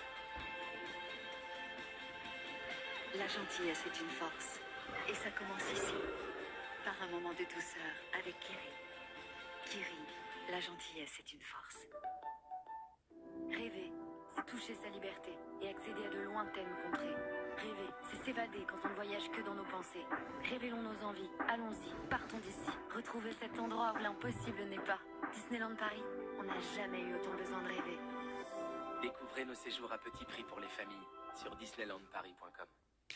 La gentillesse est une force, et ça commence ici, par un moment de douceur avec Kiri. Kiri, la gentillesse est une force. Rêver, c'est toucher sa liberté et accéder à de lointaines contrées. Rêver, c'est s'évader quand on ne voyage que dans nos pensées. Révélons nos envies, allons-y, partons d'ici. Retrouver cet endroit où l'impossible n'est pas. Disneyland Paris, on n'a jamais eu autant besoin de rêver. Découvrez nos séjours à petit prix pour les familles sur disneylandparis.com.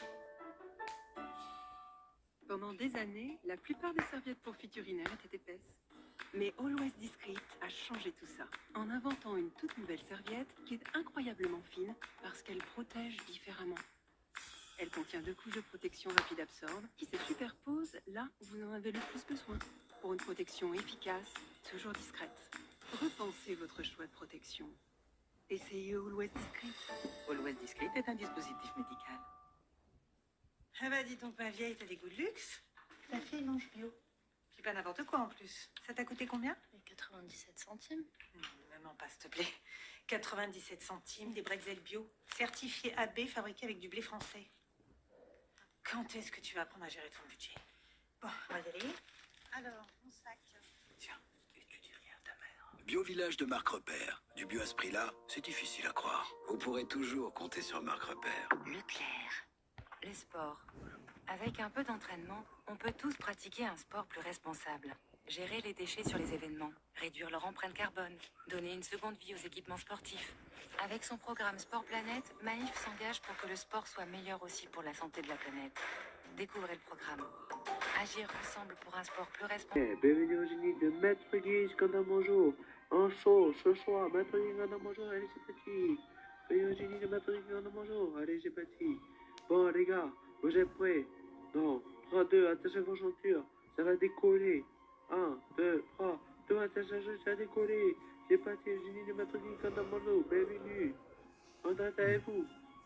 Pendant des années, la plupart des serviettes pour fuite urinaire étaient épaisses. Mais Always Discreet a changé tout ça, en inventant une toute nouvelle serviette qui est incroyablement fine parce qu'elle protège différemment. Elle contient 2 couches de protection rapide absorbe qui se superposent là où vous en avez le plus besoin. Pour une protection efficace, toujours discrète. Repensez votre choix de protection. Essayez Always Discreet. Always Discreet est un dispositif médical. Ah bah dis donc, ma vieille, t'as des goûts de luxe. Ta fille mange bio. Puis pas n'importe quoi en plus. Ça t'a coûté combien? 97 centimes. Ne mens pas, s'il te plaît. 97 centimes, des bretzels bio, certifiés AB, fabriqués avec du blé français. Quand est-ce que tu vas apprendre à gérer ton budget? Bon, on va y aller. Alors, mon sac. Tiens, et tu dis rien à ta mère. Bio Village de Marc Repère. Du bio à ce prix-là, c'est difficile à croire. Vous pourrez toujours compter sur Marc Repère. Leclerc. Le sport. Avec un peu d'entraînement, on peut tous pratiquer un sport plus responsable. Gérer les déchets sur les événements, réduire leur empreinte carbone, donner une seconde vie aux équipements sportifs. Avec son programme Sport Planète, Maïf s'engage pour que le sport soit meilleur aussi pour la santé de la planète. Découvrez le programme. Agir ensemble pour un sport plus responsable. Bienvenue au génie de Maître Guy Scandamojo. En show ce soir, Maître Guy Scandamojo, allez c'est parti. Bienvenue au génie de Maître Guy Scandamojo, allez c'est parti. Bon les gars, vous êtes prêts? Non, 3, 2, attachez vos chaussures, ça va décoller. 1, 2, 3, 2, attachez, ça va décoller. C'est parti, le génie de Maître Guy Scandamojo, bienvenue. Entendez-vous?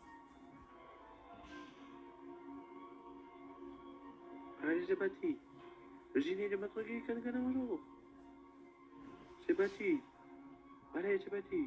Allez, c'est parti. Le génie de Maître Guy Scandamojo. C'est parti. Allez, c'est parti.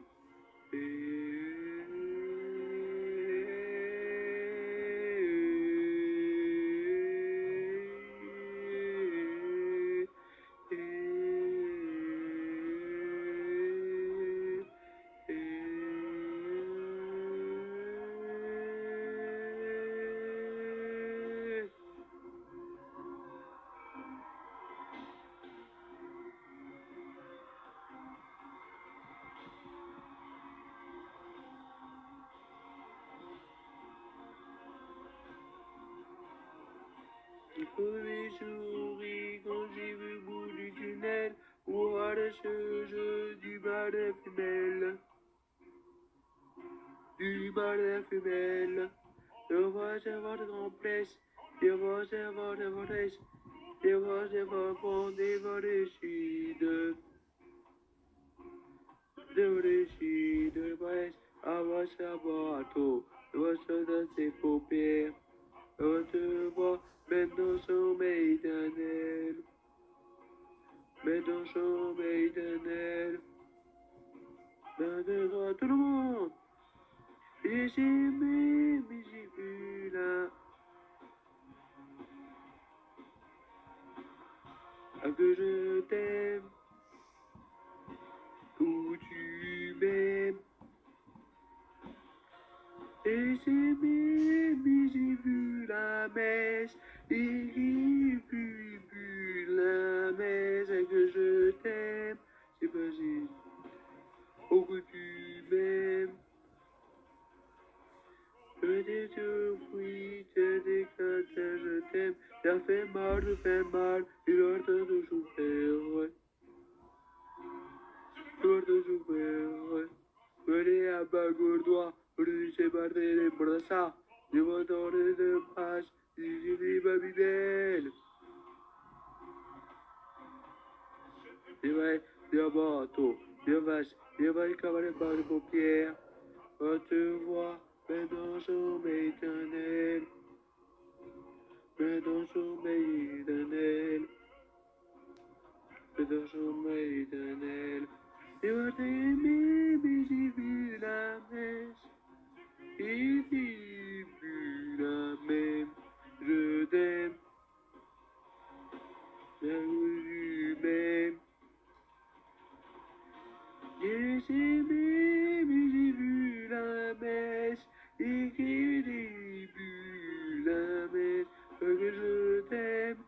Premier souris quand j'ai vu le bout du tunnel, voilà ce jeu du mal à la femelle. Du mal à la femelle. Je vois avoir de remplace, je vois avoir de remplace, je vois avoir prendre des volets de volets de Brest, avoir sa bateau, je vois ça dans ses paupières. On te voit maintenant sommeil éternel, maintenant sommeil éternel. Maintenant tout le monde. Et j'ai aimé, mais j'ai vu là. Que je t'aime, où tu m'aimes. Et j'ai aimé, mais j'ai vu la messe, et j'ai vu la messe, que je t'aime, c'est pas juste, oh que tu m'aimes. Je t'ai surpris, je déclare que je t'aime, ça fait mal, il a de souffrir, il de souffrir, venez à Bagourdois. Je sais pas les bras, je vais donner de page, je dis ma vie belle. Je vais, bateau, je vais cavaler par les paupières. On te voit, maintenant sommeil éternel. Maintenant sommeil éternel. Maintenant sommeil éternel. Je vais t'aimer, mais j'ai vu la messe. Et j'ai vu la même, je t'aime, là où tu m'aimes. J'ai aimé, mais j'ai vu la messe, et que j'ai vu la messe, que je t'aime,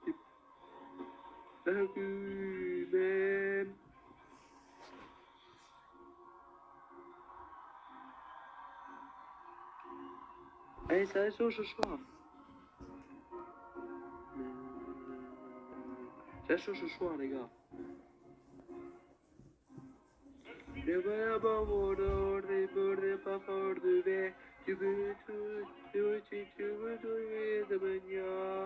là où tu m'aimes. Allez, ça reste ce soir. Ça reste ce soir, les gars. Je vais à mon ordre, pas fort de verre. Tu veux tout, tu veux trouver ta manière.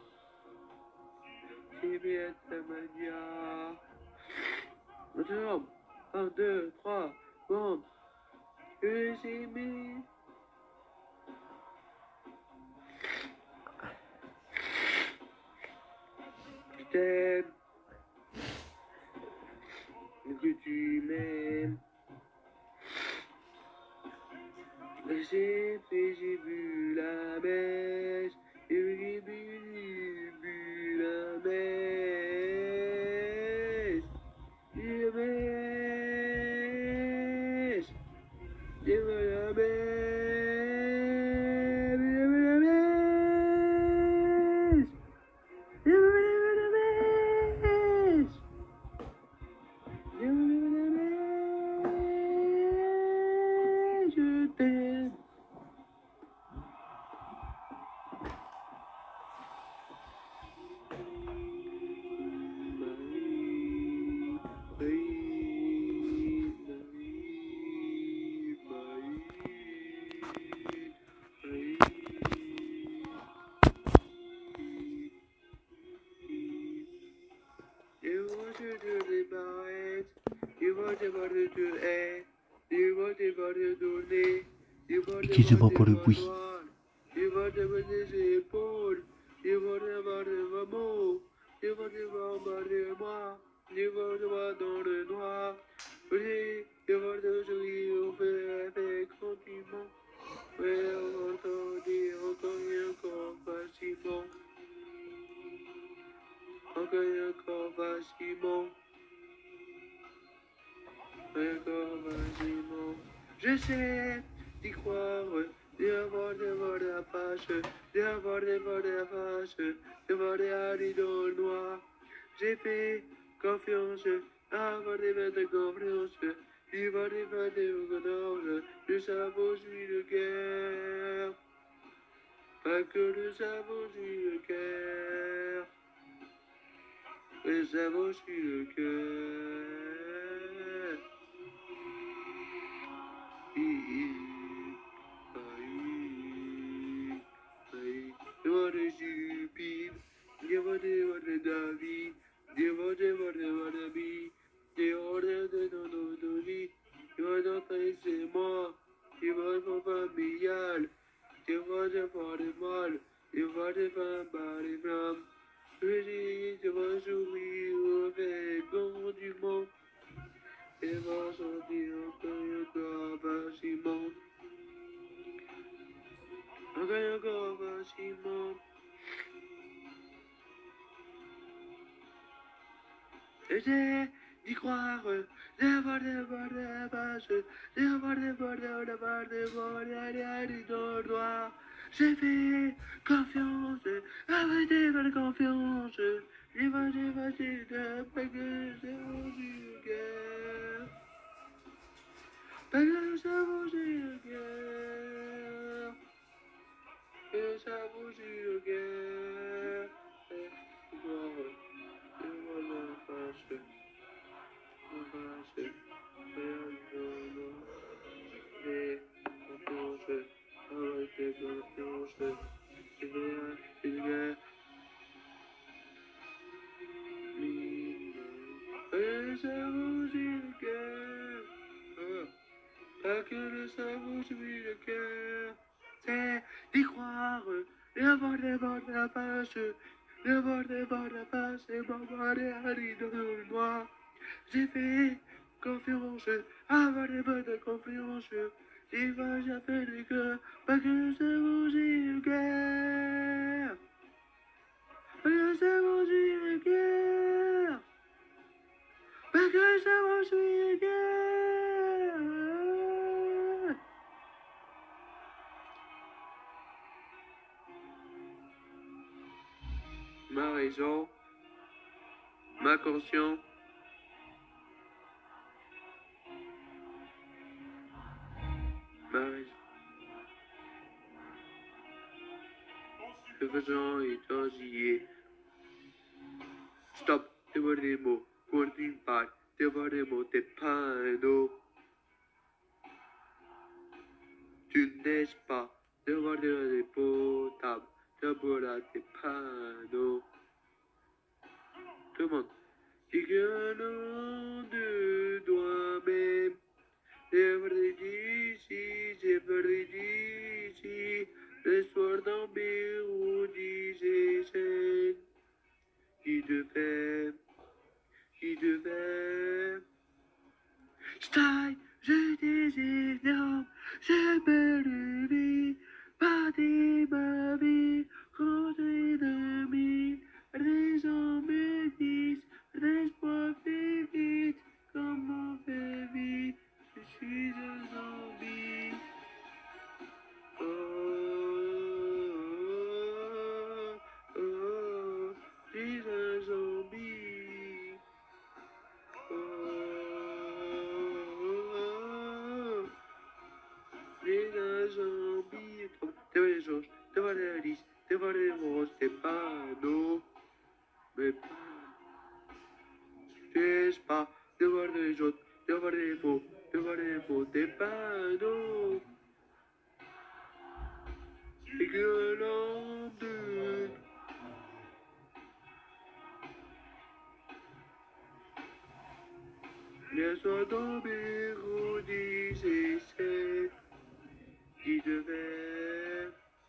C'est bien ta manière. Maintenant, 1, 2, 3, bon. Je sais mais. Je t'aime. Que tu m'aimes. J'ai vu la mèche, j'ai vu la mèche, la mèche, j'ai vu la mèche, j'ai vu la mèche, j'ai vu la mèche, j'ai vu la mèche, je t'aime. Excusez-moi pour le bruit. Il va devant les épaules, il va devant le mot, il va devant moi, il va devant dans le noir. Oui, il va de sourire, on fait avec sentiment. Mais on entend dire encore et encore facilement. Encore et encore facilement. Encore facilement. J'essaie d'y croire. D'avoir la fâche, d'avoir la fâche, d'avoir aller dans le noir. J'ai fait confiance, avoir des mains de confiance, il va des mains de confiance, le cerveau suit le cœur, pas que le cerveau suit le cœur, le cerveau suit le cœur. Devant les stupides, devant les David, devant les amis, devant nos vies, devant notre c'est moi, devant mon familial, devant le mal, devant les femmes par les flammes, devant sourire avec bon du monde, devant sentir encore facilement. Encore facilement. J'essaie d'y croire, d'avoir la vache, d'avoir aller dans le noir. J'ai fait confiance, avec des confiance. J'ai passé de pas que c'est du cœur. Pas que ça bouge le cœur. Que ça bouge le cœur. Pas que le cerveau suit le cœur, c'est d'y croire, d'avoir la face, d'avoir la face, et m'avoir aller dans le noir. J'ai fait confiance, avoir des bonnes confiance, j'ai fait le cœur, pas que le cerveau suit le cœur, pas que le cerveau suit le cœur, pas que le cerveau suit le cœur. Ma raison, ma conscience, ma raison. Le faisant est osillé. Stop, devant les mots, continue pas, devant les mots, t'es pas un eau. Tu n'est-ce pas, devoir de l'eau potable, tabouret et panneaux. Tout le monde. Également de toi-même, j'ai perdu d'ici, le soir dans mes roues scènes, qui devait, Style, je désigne, je me lever, pas de ma vie, contre l'ennemi, les hommes me disent, laisse-moi faire vite, comme on fait vite, je suis un zombie. Oh, oh, oh, je suis un zombie. Oh, les zombies, devant les Georges, devant les Alice, devant les roses, des panneaux, mais pas, pas, devant les autres, devant les faux, des panneaux, et que l'on de les soirs dans mes roues essais, il devait,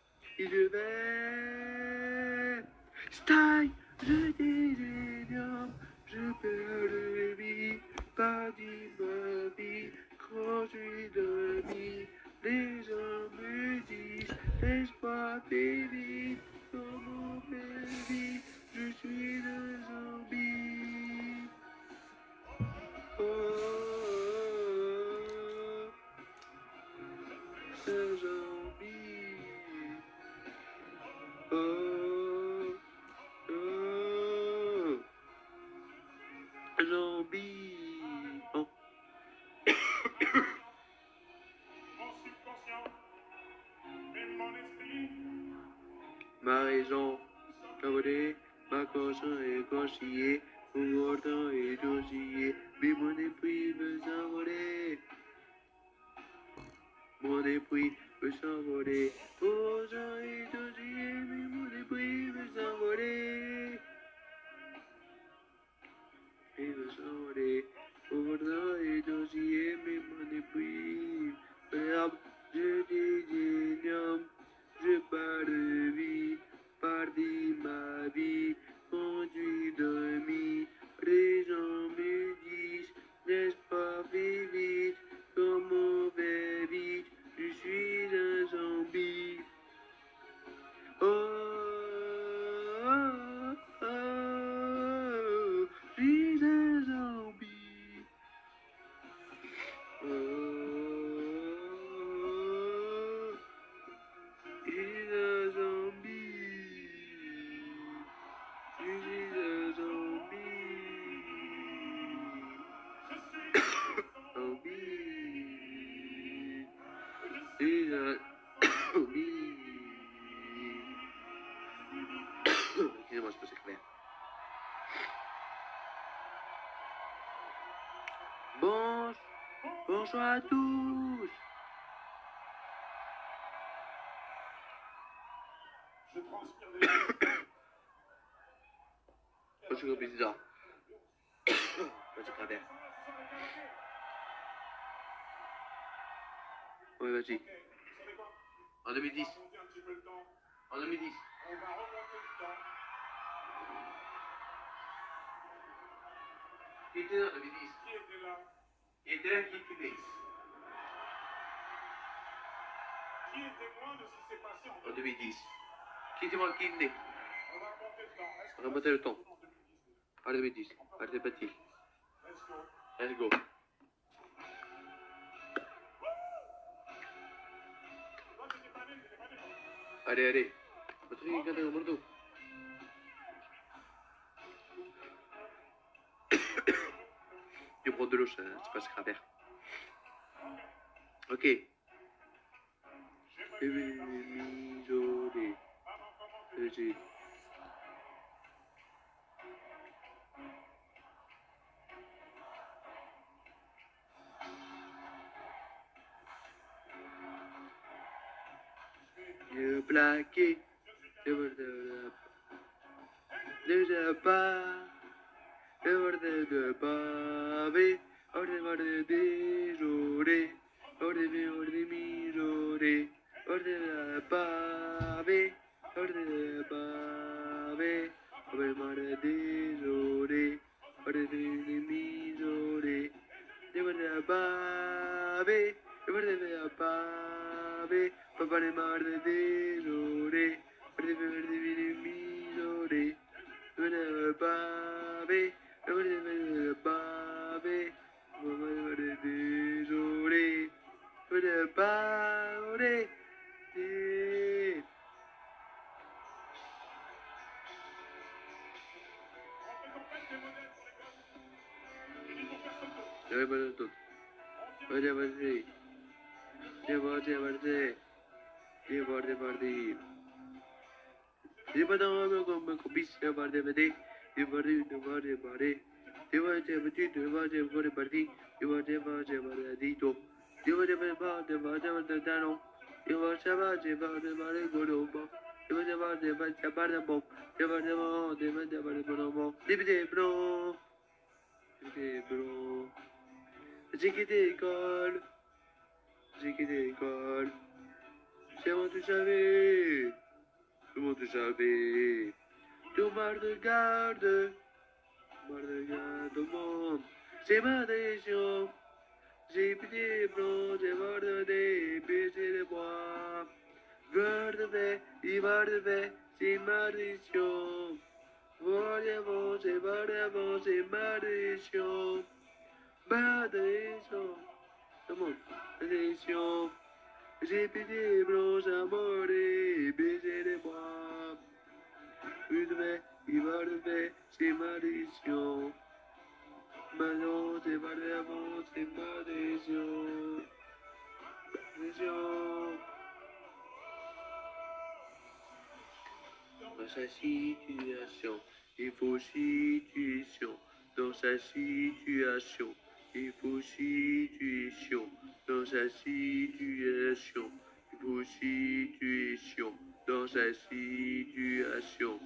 style, je désigne, je perds le vie, pas dit ma vie, quand je suis demi, les gens me disent, laisse-moi faire vite, comment faire vite, je suis un zombie. Oh, un zombie. Oh, oh, un zombie. Oh. Ma raison, ma volée, ma conscience est conciliée, mon ordre est dosillé, mais mon esprit veut s'envoler. Mon esprit veut s'envoler, mon ordre est dosillé, mais mon esprit veut s'envoler. Il veut s'envoler, mon ordre est dosillé, mais mon esprit veut je désigne, je pars de vie, parti ma vie, conduit demi, les gens me disent, n'est-ce pas fait vite, comme on fait vite, je suis un zombie. Oh, oh, oh, oh, je suis un zombie. Oh, je suis un zombie. Je suis un zombie. Zombie. Je suis un zombie. Excusez-moi, je peux s'écrire. Bonjour à tous. Je transpire des Je suis comme bizarre. Vas-y, Kraber. Ouais, vas-y. En 2010. En 2010. On va remonter le temps. Qui était là en 2010? Qui était là? Il était là, qui était né? Qui est témoin de ce qui s'est passé En 2010. Qui était moi qui est né? On va remonter le temps. On va remonter le temps. En 2010. Allez, petit. Let's go. Let's go. Allez, allez. Votre regardez au morceau. Je prends de l'eau, c'est pas Scraber. Ok. Isolé. Léger. Le plaqué. Déjà pas. Le bordel de pavé. Ordre déjoré. Ordre mijauré. Ordre pavé. Ordre pavé. Ordre déjoré. Ordre mijauré. Ordre pavé. Ordre pavé. Papa ne marre déjoré. Ordre mijauré. Ordre pavé. Ordre pavé. Ordre déjoré. Ordre pavé. J'ai quitté l'école. J'ai quitté l'école. C'est moi tout savais. Tout le monde tout savait. Tout le monde regarde. Tout le monde regarde au monde. C'est ma décision. J'ai quitté les blancs. J'ai abandonné. Baisser les bois. Vert de paix. Hiver de paix. C'est ma décision. Voyez-vous, c'est vraiment, c'est ma décision. Ma décision. Tout le monde. Ma décision. J'ai pitié les blancs à mort et baiser les bois. Une de paix, hiver de paix, c'est ma décision. Maintenant, c'est pas vraiment, c'est ma décision. Décision. Dans sa situation, il faut situation. Dans sa situation, il faut situation. Dans sa situation, il faut situation. Dans sa situation.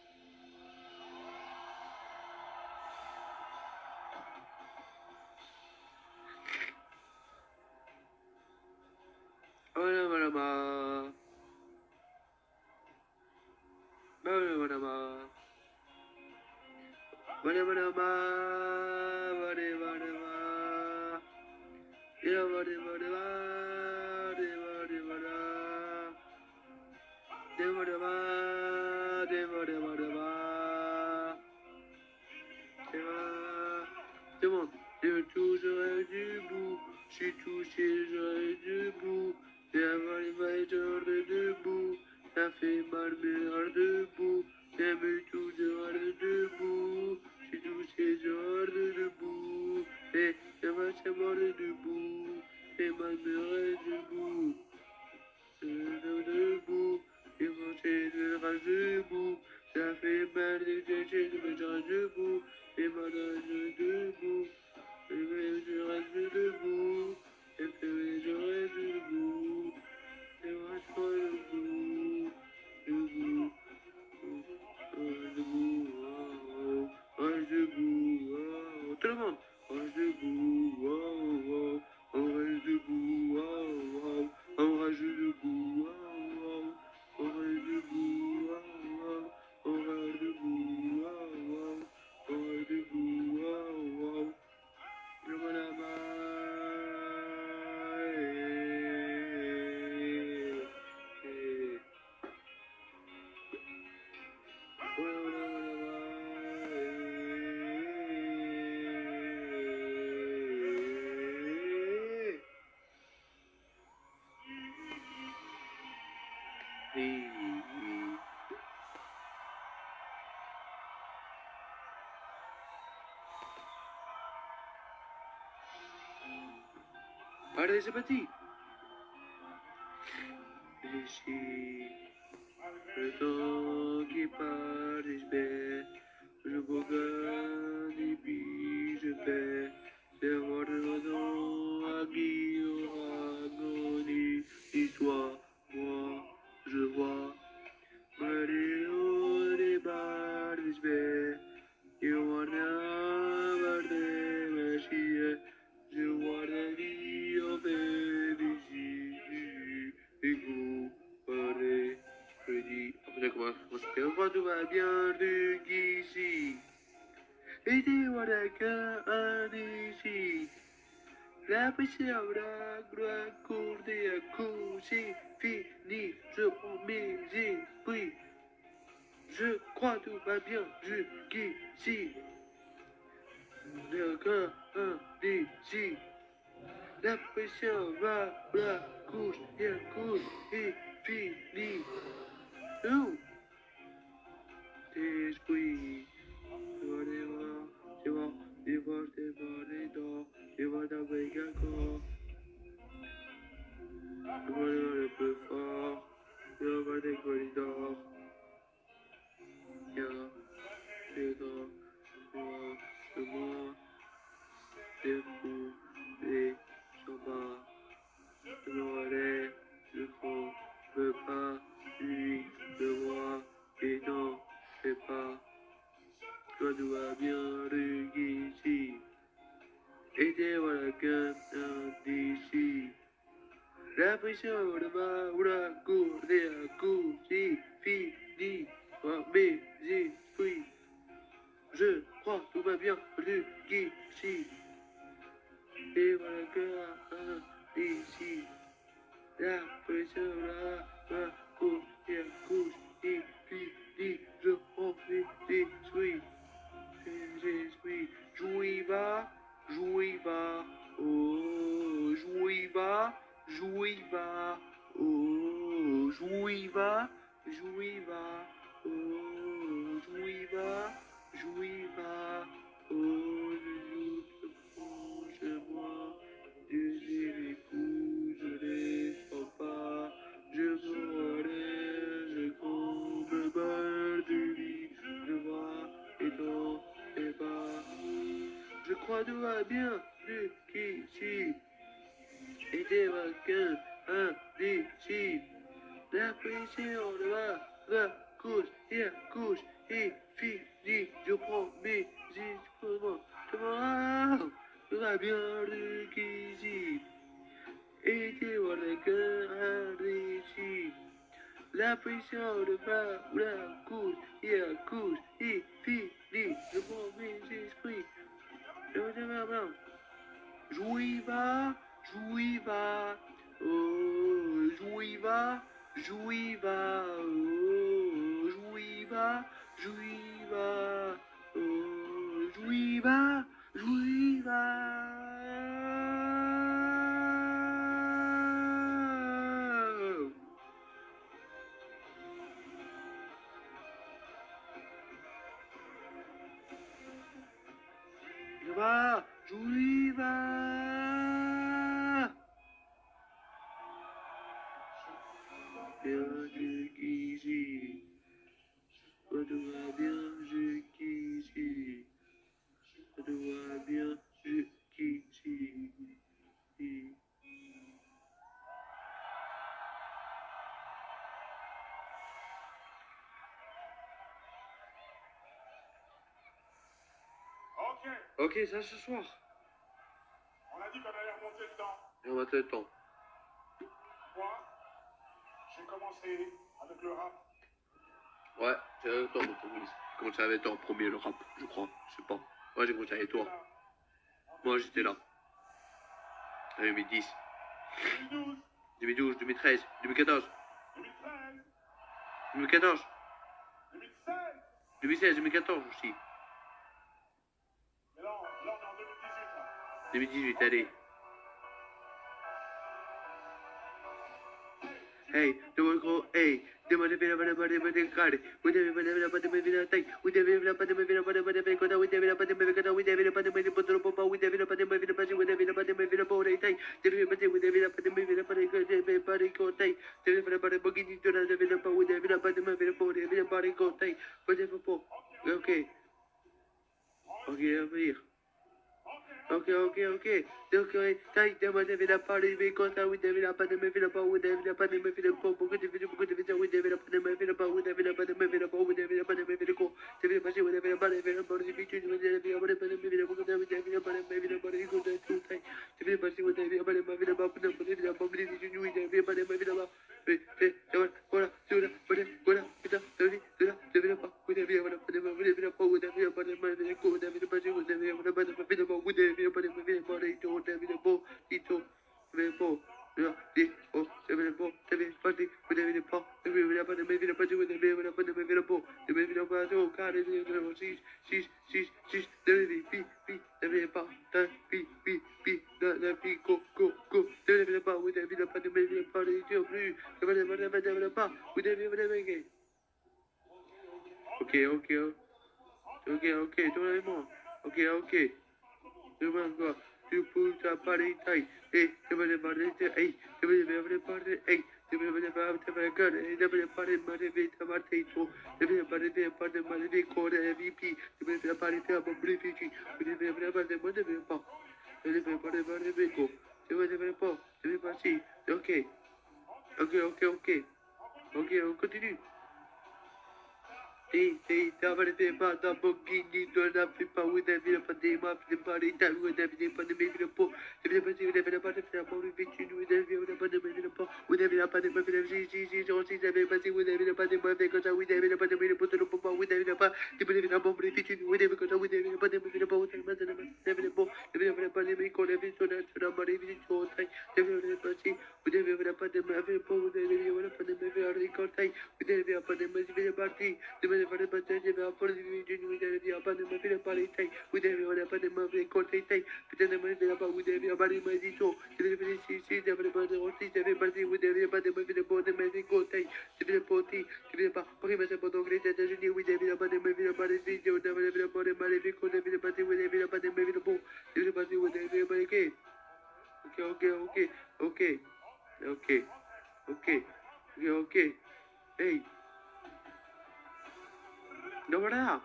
Voilà, voilà, voilà. Voilà, voilà, voilà. Voilà, voilà, voilà. Voilà, voilà, voilà. Yeah, voilà, voilà, voilà. Voilà, voilà. Voilà, voilà, voilà, voilà. Tout le monde, je toucherai debout. Je suis touché, j'aurai debout. Et avant les vaillants debout. Ça fait mal, mais hors debout. J'aime tout, j'aurai debout. Je suis touché, j'aurai debout. Et ça va, c'est mort debout. Et mal, mais hors debout. Debout. Et mon chien, je reste debout. Ça fait mal, et je reste debout. Et moi, je debout. Et je reste debout. Et puis je reste debout. Et moi, je reste debout. Debout. Debout. Reste debout. Tout le monde. Reste debout. On reste debout. On reste debout. On reste debout. On reste debout. On reste debout. Allez, c'est parti. Ici, le temps qui passe, j'espère. Je regarde et puis je fais. C'est votre raison à qui aura grandi. Et toi, moi, je Je crois que tout va bien jusqu'ici. Et tu voilà qu'un ici. La pression la courder à coup, c'est fini. Je prends mes esprits. Je crois que tout va bien jusqu'ici. Le cœur indécis. La pression va la couche et la couche est finie. Nous, tes esprits, tu vas les voir, tu vas les dents, tu vas avec un corps. Tu vas les voir le plus fort, tu vas voir des corridors. Il y a des grands, de moi, des fous, des chambars. Je me relève, je prends, veux pas, lui, de moi, et non, c'est pas. Toi, tout va bien jusqu'ici. Et t'es voilà qu'un d'ici. La pression de ma ou la cour des coups, c'est fini. Par mes esprits. Je crois tout va bien jusqu'ici. Et voilà qu'un d'ici. La pression la cour des coups, c'est fini. Je prends mes esprits. Esprits. Jouy va, oh, jouy va, oh, jouy va, oh, jouy va, oh, je proche de moi, je les coups, je les sens pas, je me relève, je comble balle du lit, je vois et non, et pas. Je crois tout va bien jusqu'ici. Et des vacances indécis. La pression de la couche et la couche est finie. Je prends mes instruments. Tout va bien jusqu'ici. Et des vacances indécis. La pression de la couche et la couche est finie. Je prends mes esprits. Jouy va, oh, jouy va, oh, jouy va, oh, jouy va, oh, jouy va. Jouy va. Bien jusqu'ici. Tout va bien jusqu'ici. Tout va bien jusqu'ici. Ok, ça ce soir. On a dit qu'on allait remonter le temps. Et on va le temps. Moi, j'ai commencé avec le rap. Ouais, j'avais le temps, mon premier. J'ai commencé avec toi en premier, le rap, je crois. Je sais pas. Ouais, j'ai commencé avec toi. Moi, j'étais là. En 2010. 2012. 2012, 2013, 2014. 2013. 2014. 2016. 2016, 2014 aussi. Mais là, on est en 2018. Là. 2018, allez. Hey, the world go, hey, the mother been about the card, with the level up at the movie attack, with the level up at the movie about the Vecoda, with the level up at the Vecoda, with the level up at the movie Potropa, with the level up at the movie passing, with the level up at the movie Pore, the level with the level up at the movie Parico, the level up at the Bogini to the level up with the level up at the movie Pore, the Parico, whatever. Okay. Okay, over here. Okay. Take them with the party because I would have up at the movie about with the up the movie about with the video with the up the movie about with the up the movie about with the up the movie go to the passing with the about the between with the about the movie about the about the movie about the go to take to the passing with the about the movie about the movie about the you with the about the movie about hey what to the but what to the Tito, mais bon, là, dit, oh, c'est bon, t'avais pas dit, vous n'avez pas, vous n'avez pas de mes villes, pas de mes villes, pas de mes villes, pas de mes villes, pas de mes villes, pas de mes villes, 6, de mes villes, pi, n'avez pas, pi, de pi, go, de mes villes, pas, vous n'avez pas de mes villes, pas de Dieu plus, de mes villes, pas, vous n'avez pas, ok, tout le monde, ok. Demain quoi, tu peux ta parler taille, et tu vas les parler, hey, tu vas les parler, hey, tu vas les parler, tu vas les parler, tu vas les parler, malgré ta marté, tu vas parler, malgré quoi, MVP, tu vas parler, tu vas parler, tu vas parler, malgré pas, tu vas parler, malgré quoi, tu vas pas, tu vas partir, ok, on continue. T'avais pas ta bocchini, tu n'as pas où t'avais pas des maps, des paris, t'as où t'avais pas de mes pot, tu n'avais pas de faire pour le vécu, vous n'avez pas de mes pot, vous n'avez pas de si, j'en savais pas si vous n'avez pas de mauvais quand vous n'avez pas de mes pot, vous n'avez pas, tu peux pas bon les vécu, vous n'avez pas de mes pot, vous n'avez pas de mes collègues, tu n'as pas de mes pot, tu n'avez pas si, vous n'avez pas de mauvais pot, vous n'avez pas de mes récoltes, vous n'avez pas de mes parties, vous n'avez pas de vous n'avez pas de me parler taille, vous n'avez pas de me côté taille, peut-être ne pas vous n'avez pas de me dire, vous n'avez si, vous n'avez pas de rôti, vous n'avez pas de vous n'avez pas de me côté, vous n'avez pas de vous n'avez pas, pour me faire pour les États-Unis, vous n'avez pas de me parler vidéo, vous n'avez pas de me lever, vous n'avez pas de vous n'avez pas de me bon, vous n'avez pas de vous n'avez pas ok, hey. No, verdad.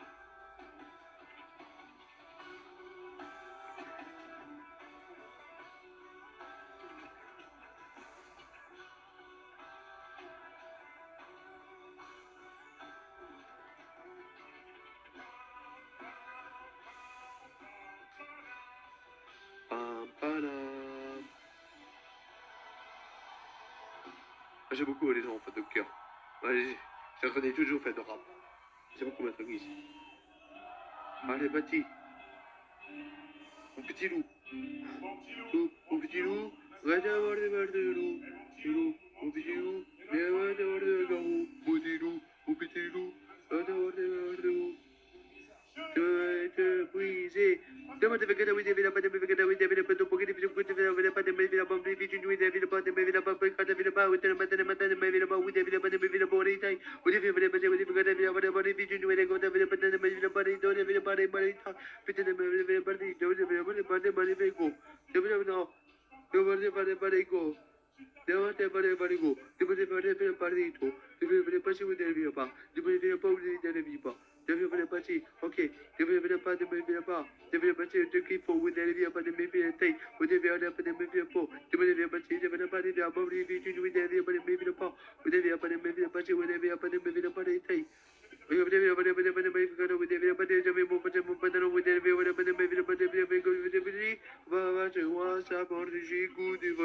J'aime beaucoup les gens en fait de cœur. Je reconnais toujours fait de rap. J'aime beaucoup mettre Guise. Allez, Bati. Mon petit loup. Mon petit loup. Va d'avoir des verres de loup. Mon petit loup. Va d'avoir des garous. Mon petit loup. Mon petit loup. Va d'avoir des verres de loup. Je vais te briser. Demande de faire oui, David, pas de me faire oui, David, pas de poker, de faire pas de me faire pas de vie, oui, David, pas de me faire pas de me pas, oui, de me faire pas, oui, David, pas de me faire pas, oui, oui, David, pas de me faire pas de vie, oui, David, pas de me faire pas, David, pas de me faire pas, peut-être de me faire pas, David, pas de me faire go. David, non. David, pas de me go. David, pas de me go. David, pas de me faire pas, David, pas si vous devez pas. David, pas vous devez pas. Devez pas si, ok, devez pas de me faire pas, devez pas si de qui faut, vous devez pas de me faire taille, vous devez pas de me faire pas, devez pas si, devez pas de faire bon, vous devez pas de me faire pas, vous devez pas de me faire pas si, vous devez pas de me faire pas de taille. Vous devez pas de me faire, vous devez pas de jamais mon pote, vous devez pas de me faire pas de bien, vous devez va, je vois ça pour le gigot, de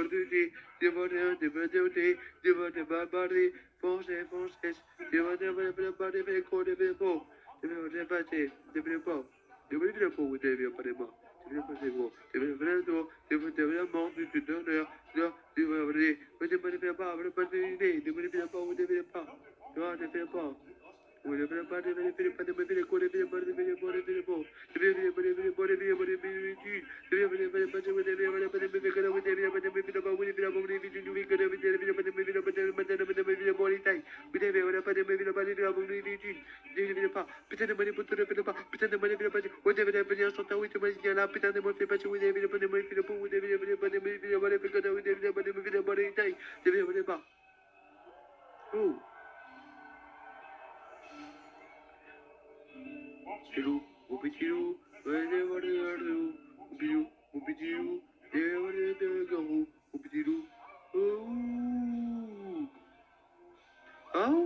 votre barbarie, foncez, de pas de quoi de pas. Devez pas, vous devez pas de moi. Devez pas de moi. Devez vraiment, devez vraiment, du donneur, devez pas de faire pas, vous devez pas de idée, devez pas, vous devez pas. Tu vois, devez pas. Vous devez pas de me faire pas de me faire quoi, devez pas de me faire pas, devez pas. Devez pas de me faire pas, devez pas de me faire devez pas de me faire pas, vous devez pas de me faire quoi, vous devez pas de me faire pas, vous devez pas de me faire du week, vous devez pas de me faire pas, de me faire pas les tailles. Vous devez pas de me faire pas, vous devez pas. Putain de me faire pas, putain de me faire pas, vous devez venir sur ta route, vous devez là, putain de me faire pas, vous devez pas de me faire pas, vous devez pas de me faire pas, vous devez pas de me faire pas les tailles. Devez pas. Oh. Hello, mon petit loup, venez voir le loup, mon petit loup, venez voir le garou, mon petit loup. Oh, oh.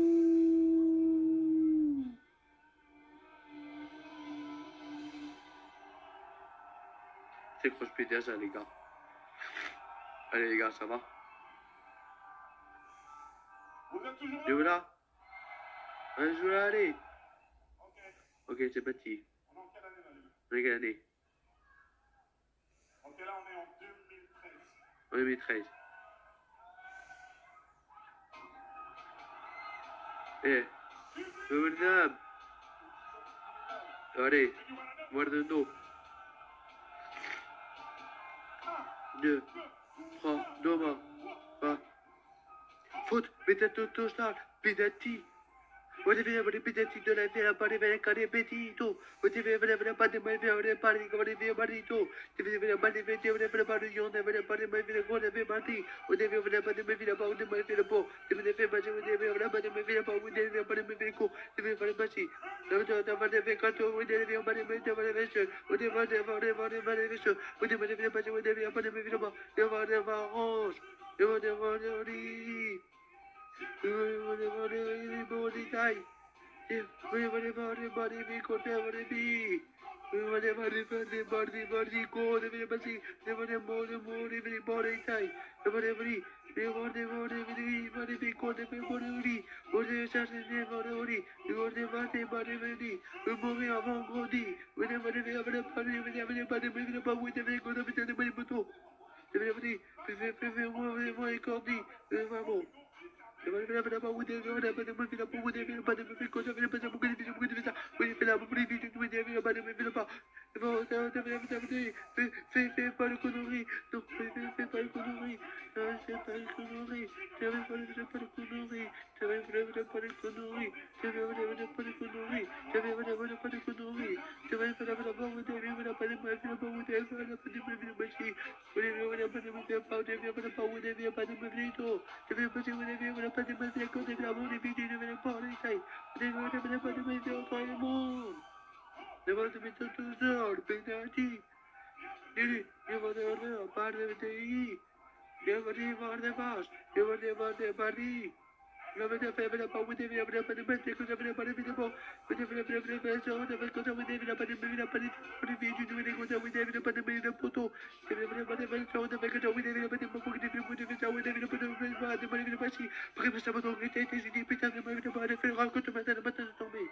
C'est croche pédage, les gars. Allez, les gars, ça va? Je veux là? Je veux là, allez. Ok, c'est parti. On est en quelle année, là, On est quelle année? Ok, là, on est en 2013. En 2013. Eh, madame. Allez, guarde-nous. 2, 3, Doma. Va. Foot, Petato Tostal, Pedati. Vous devez avoir des pédatiques de la vie à parler avec un répétito. Vous devez avoir pas de ma vie à parler comme les vieux marito. Vous devez avoir des vidéos, vous devez avoir des gens, vous devez avoir des ma vie à quoi vous devez partir. Vous devez avoir pas de ma vie à pas, vous devez faire le pot. Vous devez faire passer, vous devez avoir pas de ma vie à pas, vous devez avoir de ma vie à quoi. Vous devez faire passer. Vous devez avoir des vécatos, vous devez avoir des métiers, vous devez faire. Vous devez avoir des choses. Vous devez faire passer, vous devez avoir de ma vie à pas. Vous devez avoir des oranges. Vous devez avoir des riz. We will never be body tie. We will never be body be could never be. We will never be body go the very body. Never the more every body tie. Never every. We want the body be could the body. What is that in the body? We want the body ready. We move avant grandi. We never be able to party with everybody with the body with the good of the body photo. Everybody, we cordi. Vraiment. Je vais faire la vous devez faire la vous devez pas vous devez pas de me faire quoi je vais pas vous devez vous devez ça vous devez la vous devez vous devez pas de me faire pas vous devez fais pas le connerie donc fais pas le connerie non c'est pas le connerie je vais pas le connerie je vais pas le connerie je vais pas le connerie je vais pas le connerie je vais faire la vous devez pas de me faire pas vous devez pas de me faire machine vous devez pas de me faire pas vous devez pas de me faire tout je vais pas vous devez pas de me faire quand c'est la bonne vidéo de me parler ça vous devez pas de me faire pas le monde ne va te mettre tout seul pédati Dili ne va te parler de TI ne va te voir des vaches ne va te voir des paris ne va te faire pas vous devez pas de mettre que vous devez pas de vidéo vous devez faire ça vous devez quand vous devez pas de me pas de vidéo vous devez quand vous devez pas de me de photo vous devez pas de faire ça vous devez quand vous devez pas de beaucoup de vous devez ça vous devez pas de me pas si après ça va donc être j'ai dit putain de me pas de faire raconte maintenant de tomber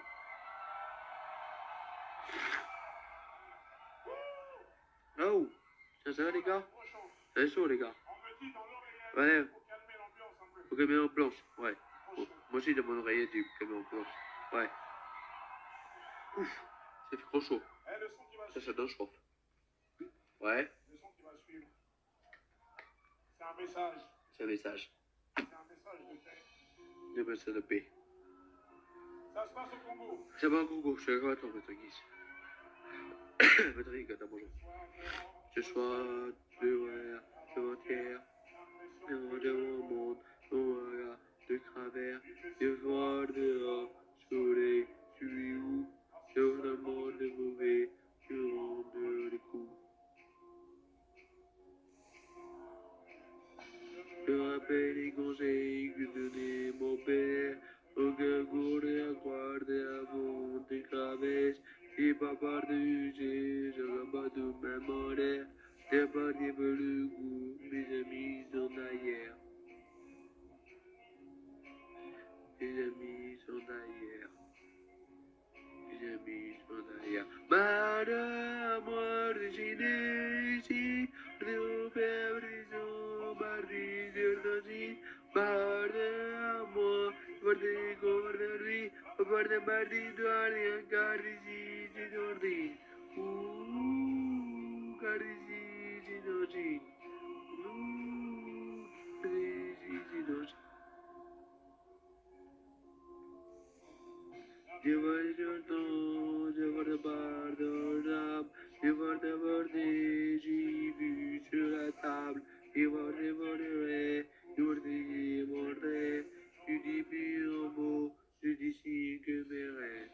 Oh, ça va les gars? C'est chaud les gars. Ouais. Faut calmer l'ambiance, ouais. Bon, moi aussi dans mon oreiller du calmer l'ambiance. Ouais. Ouf, ça fait trop chaud. Ça donne chaud. Ouais. Le son qui va suivre, c'est un message. C'est un message. C'est un message de paix. Un message de paix. Ça se passe au Congo. Ça va au Congo, je suis d'accord avec toi, Maître Guise. Maître Guise, attends, bonjour. Ce soir, je m'entière. De mon monde, mon regard de travers, je vois dehors, soleil, je suis où? Sur le monde mauvais, je rentre les coups. Je rappelle les conseils que donnait mon père, au gargouille et à guarder avant de traverse, et pas par de juger, je rabats de même en l'air. T'es pas libre le goût, mes amis sont ailleurs. Mes amis sont ailleurs. Mes amis sont ailleurs. Madame, moi, origine ici, de faire prison, Paris, de Dodgy. Madame, moi, pour des corps de lui, pour des mardis de rien, car ici, c'est d'ordi. Car ici, Dodgy. Dodgy. Je vois le temps, je vois le bar de l'âme, je vois le bordé, j'ai vu sur la table, je vois le bordé, je vois le bordé, je dis plus un mot, je dis si que mes rêves.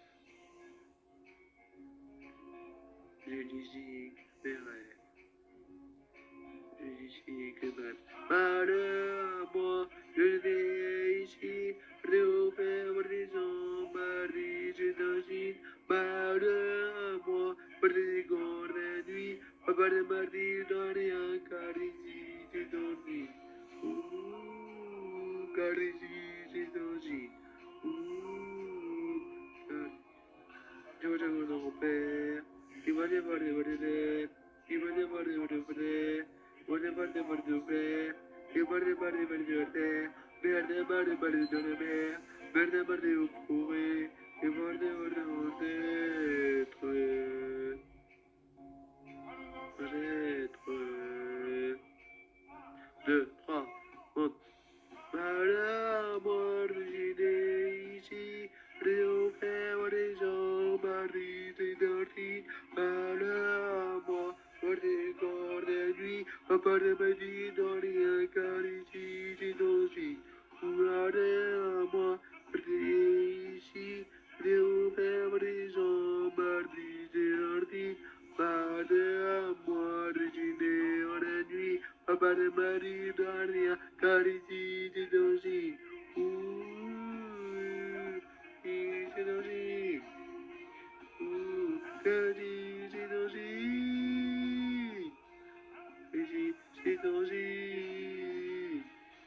Je dis si que mes rêves. Je dis si que mes rêves. Malheur à moi, je vais ici, de faire raison, Marie, je danse. Malheur à moi, pour les grandes nuits, pas de mardi dans rien, car ici, je dormis. verde, verde, verde, verde, verde dans la mer, verde, verde au forêt, et verde, verde, verde, 2, 3, monte. Para mordire ici, réouvrir les jambes, arrêter d'ordi, para moi, porter corps de nuit, papa de ma vie, dans rien, car ici, j'ai danger. Regardez à moi, porter ici, réouvrir les jambes, arrêter d'ordi, para moi, originer en la nuit, papa de Marie dans rien, car ici c'est danger. Ici c'est danger. Car ici c'est danger. Ici c'est danger.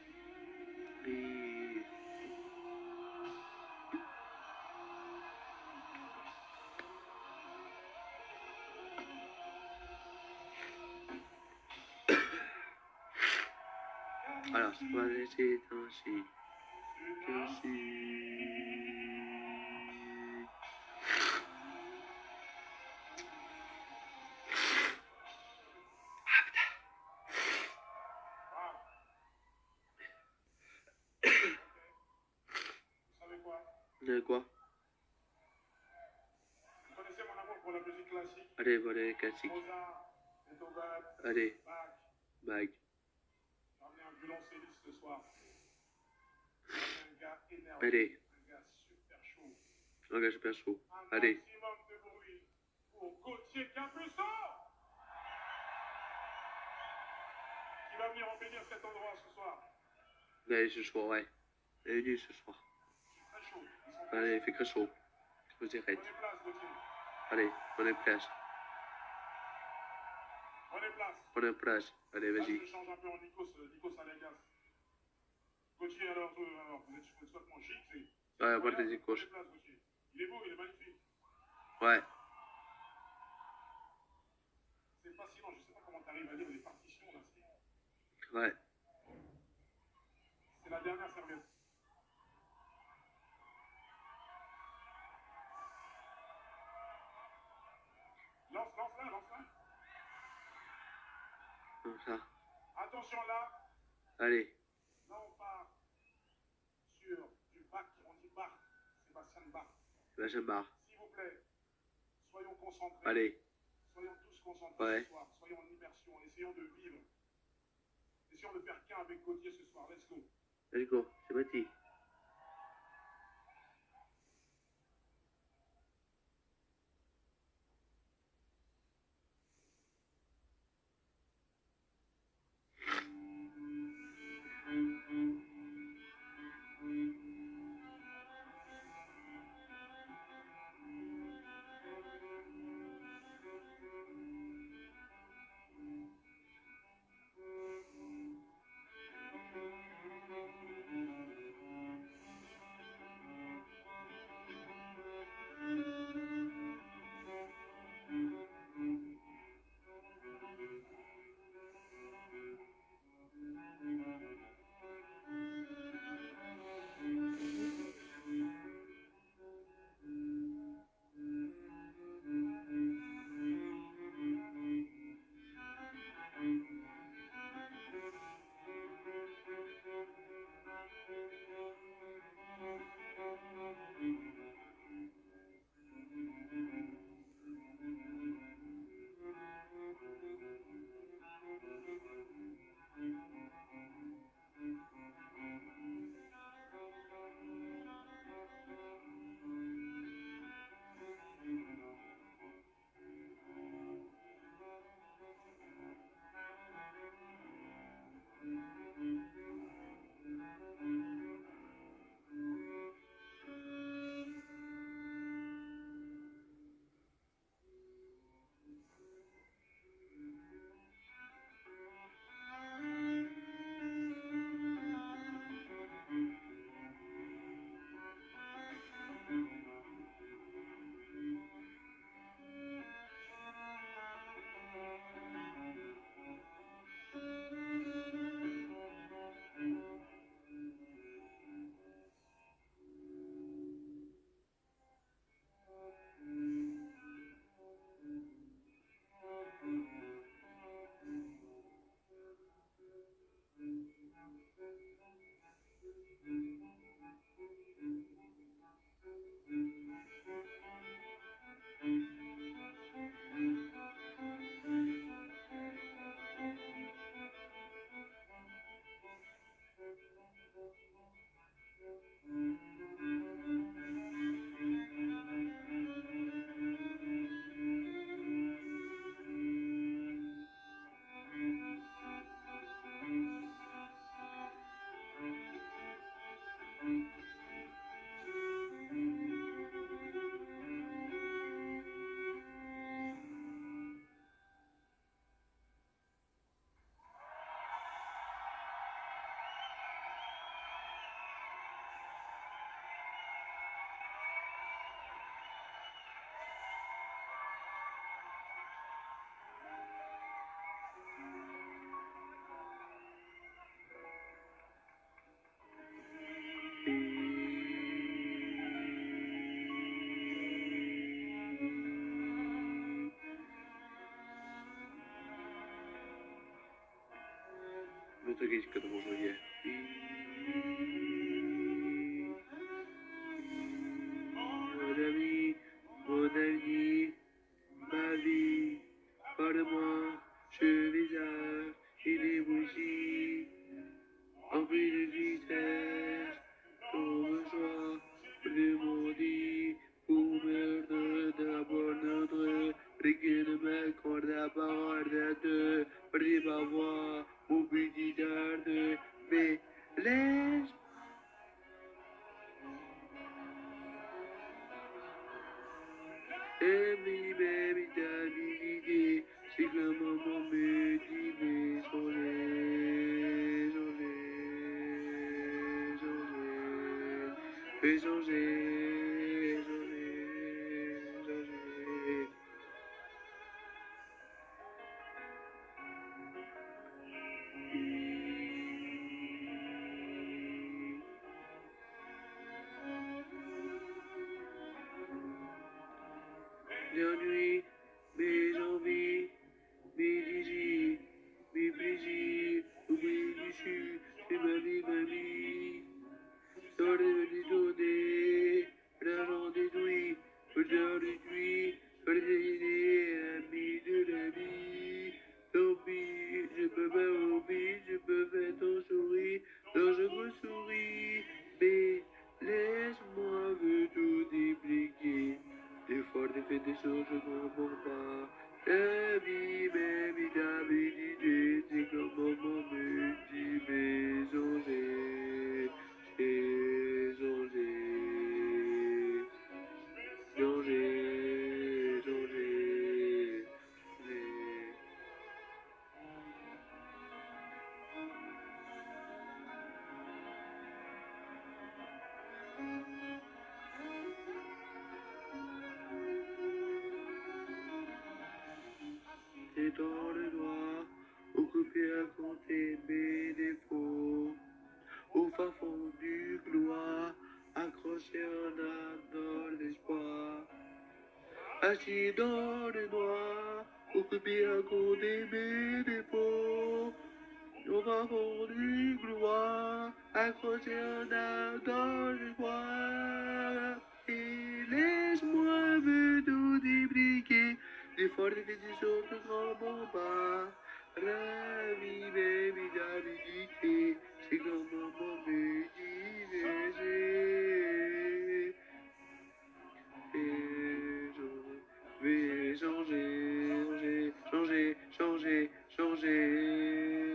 Alors, c'est pas laisser danger. De quoi? Vous connaissez mon amour pour la musique classique? Allez, voilà, classique. Mozart, Beethoven, Allez, Bach. bague. J'ai emmené un violoncelliste ce soir. Un gars énervé. Allez. Un gars super chaud. Un gars super chaud. Un Allez. maximum de bruit pour Gauthier Capuçon, qui va venir embellir cet endroit ce soir. Allez, ce soir, ouais. Allez, ce soir. Très chaud. Ils sont Allez, il fait très chaud. Je vous dirai. Prenez place, Gauthier. Allez, prenez place. Prenez place. Prenez place. Allez, Là, vas-y. je change un peu en Nikos Aliagas. Gauthier, alors, vous êtes complètement chic. Ouais, on va te dire quoi. Prenez place, Gauthier. Il est beau, il est magnifique. Ouais. C'est fascinant, je sais pas comment tu arrives à lire les partitions là. Ouais. C'est la dernière serviette. Lance-la. Comme ça. Attention là. Allez. Là on part sur du Bach, on dit Bach, Sébastien Bach. Sébastien Bach. S'il vous plaît, soyons concentrés. Allez. Soyons tous concentrés Ouais. ce soir. Soyons en immersion, essayons de vivre. Essayons de faire qu'un avec Gauthier ce soir. Let's go. Let's go. C'est parti. ことがしかともそうや。Mon ami, ma vie, parle-moi, je visage et des bougies, emplis de vitesse, ton choix, le maudit, pour meurtre d'abord notre, rien ne m'accorde la parole de deux, pris ma voix, mon petit garde, mais laisse. Baby, baby, daddy, c'est que maman me dit, mais changer, changer, changer, fais changer, changer, changer. La nuit, mes envies, mes désirs, mes plaisirs, oublie dessus, c'est ma vie, dans les données, l'argent détruit, l'odeur détruit, les idées, amis de la vie, tant pis, je peux pas oublier, je peux faire ton sourire, non je me souris, mais laisse-moi me tout dépliquer. Des fois, j'ai fait des choses que je ne comprends pas. La vie, baby, t'avais dit, c'est comme maman me dit, mais changer, j'ai changé, changer, changer, changer. Et dans le noir, occupé à compter mes défauts, au fin fond du couloir, accroché en âme dans l'espoir. Assis dans le noir, occupé à compter mes défauts, au fin fond du couloir, accroché en âme dans l'espoir. Et laisse-moi me tout débriquer. Des fois, des choses de grand bomba. La vie, baby, j'avais dit, c'est comme maman me dit, mais je vais changer, changer, changer, changer.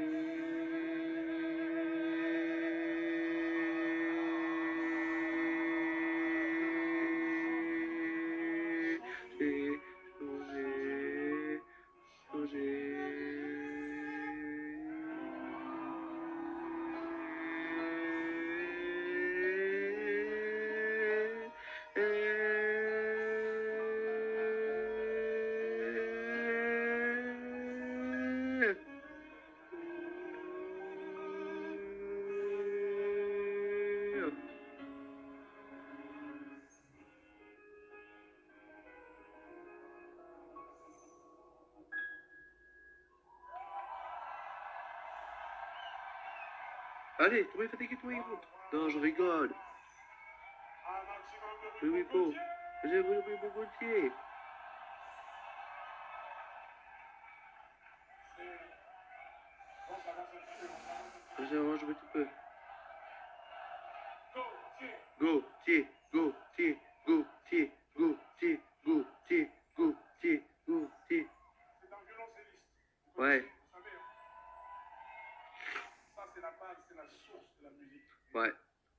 Allez, tu m'es fatigué, toi, il rentre. Non, je rigole. Oui, oui, bon. J'ai voulu mon gautier. J'arrange un petit peu. Go, tier, go, tier, go, tier, go, tier, go, tier, go, tier, go, tier. C'est un violoncelliste. Ouais. Vous savez, ça c'est la base, c'est la source de la musique. Ouais.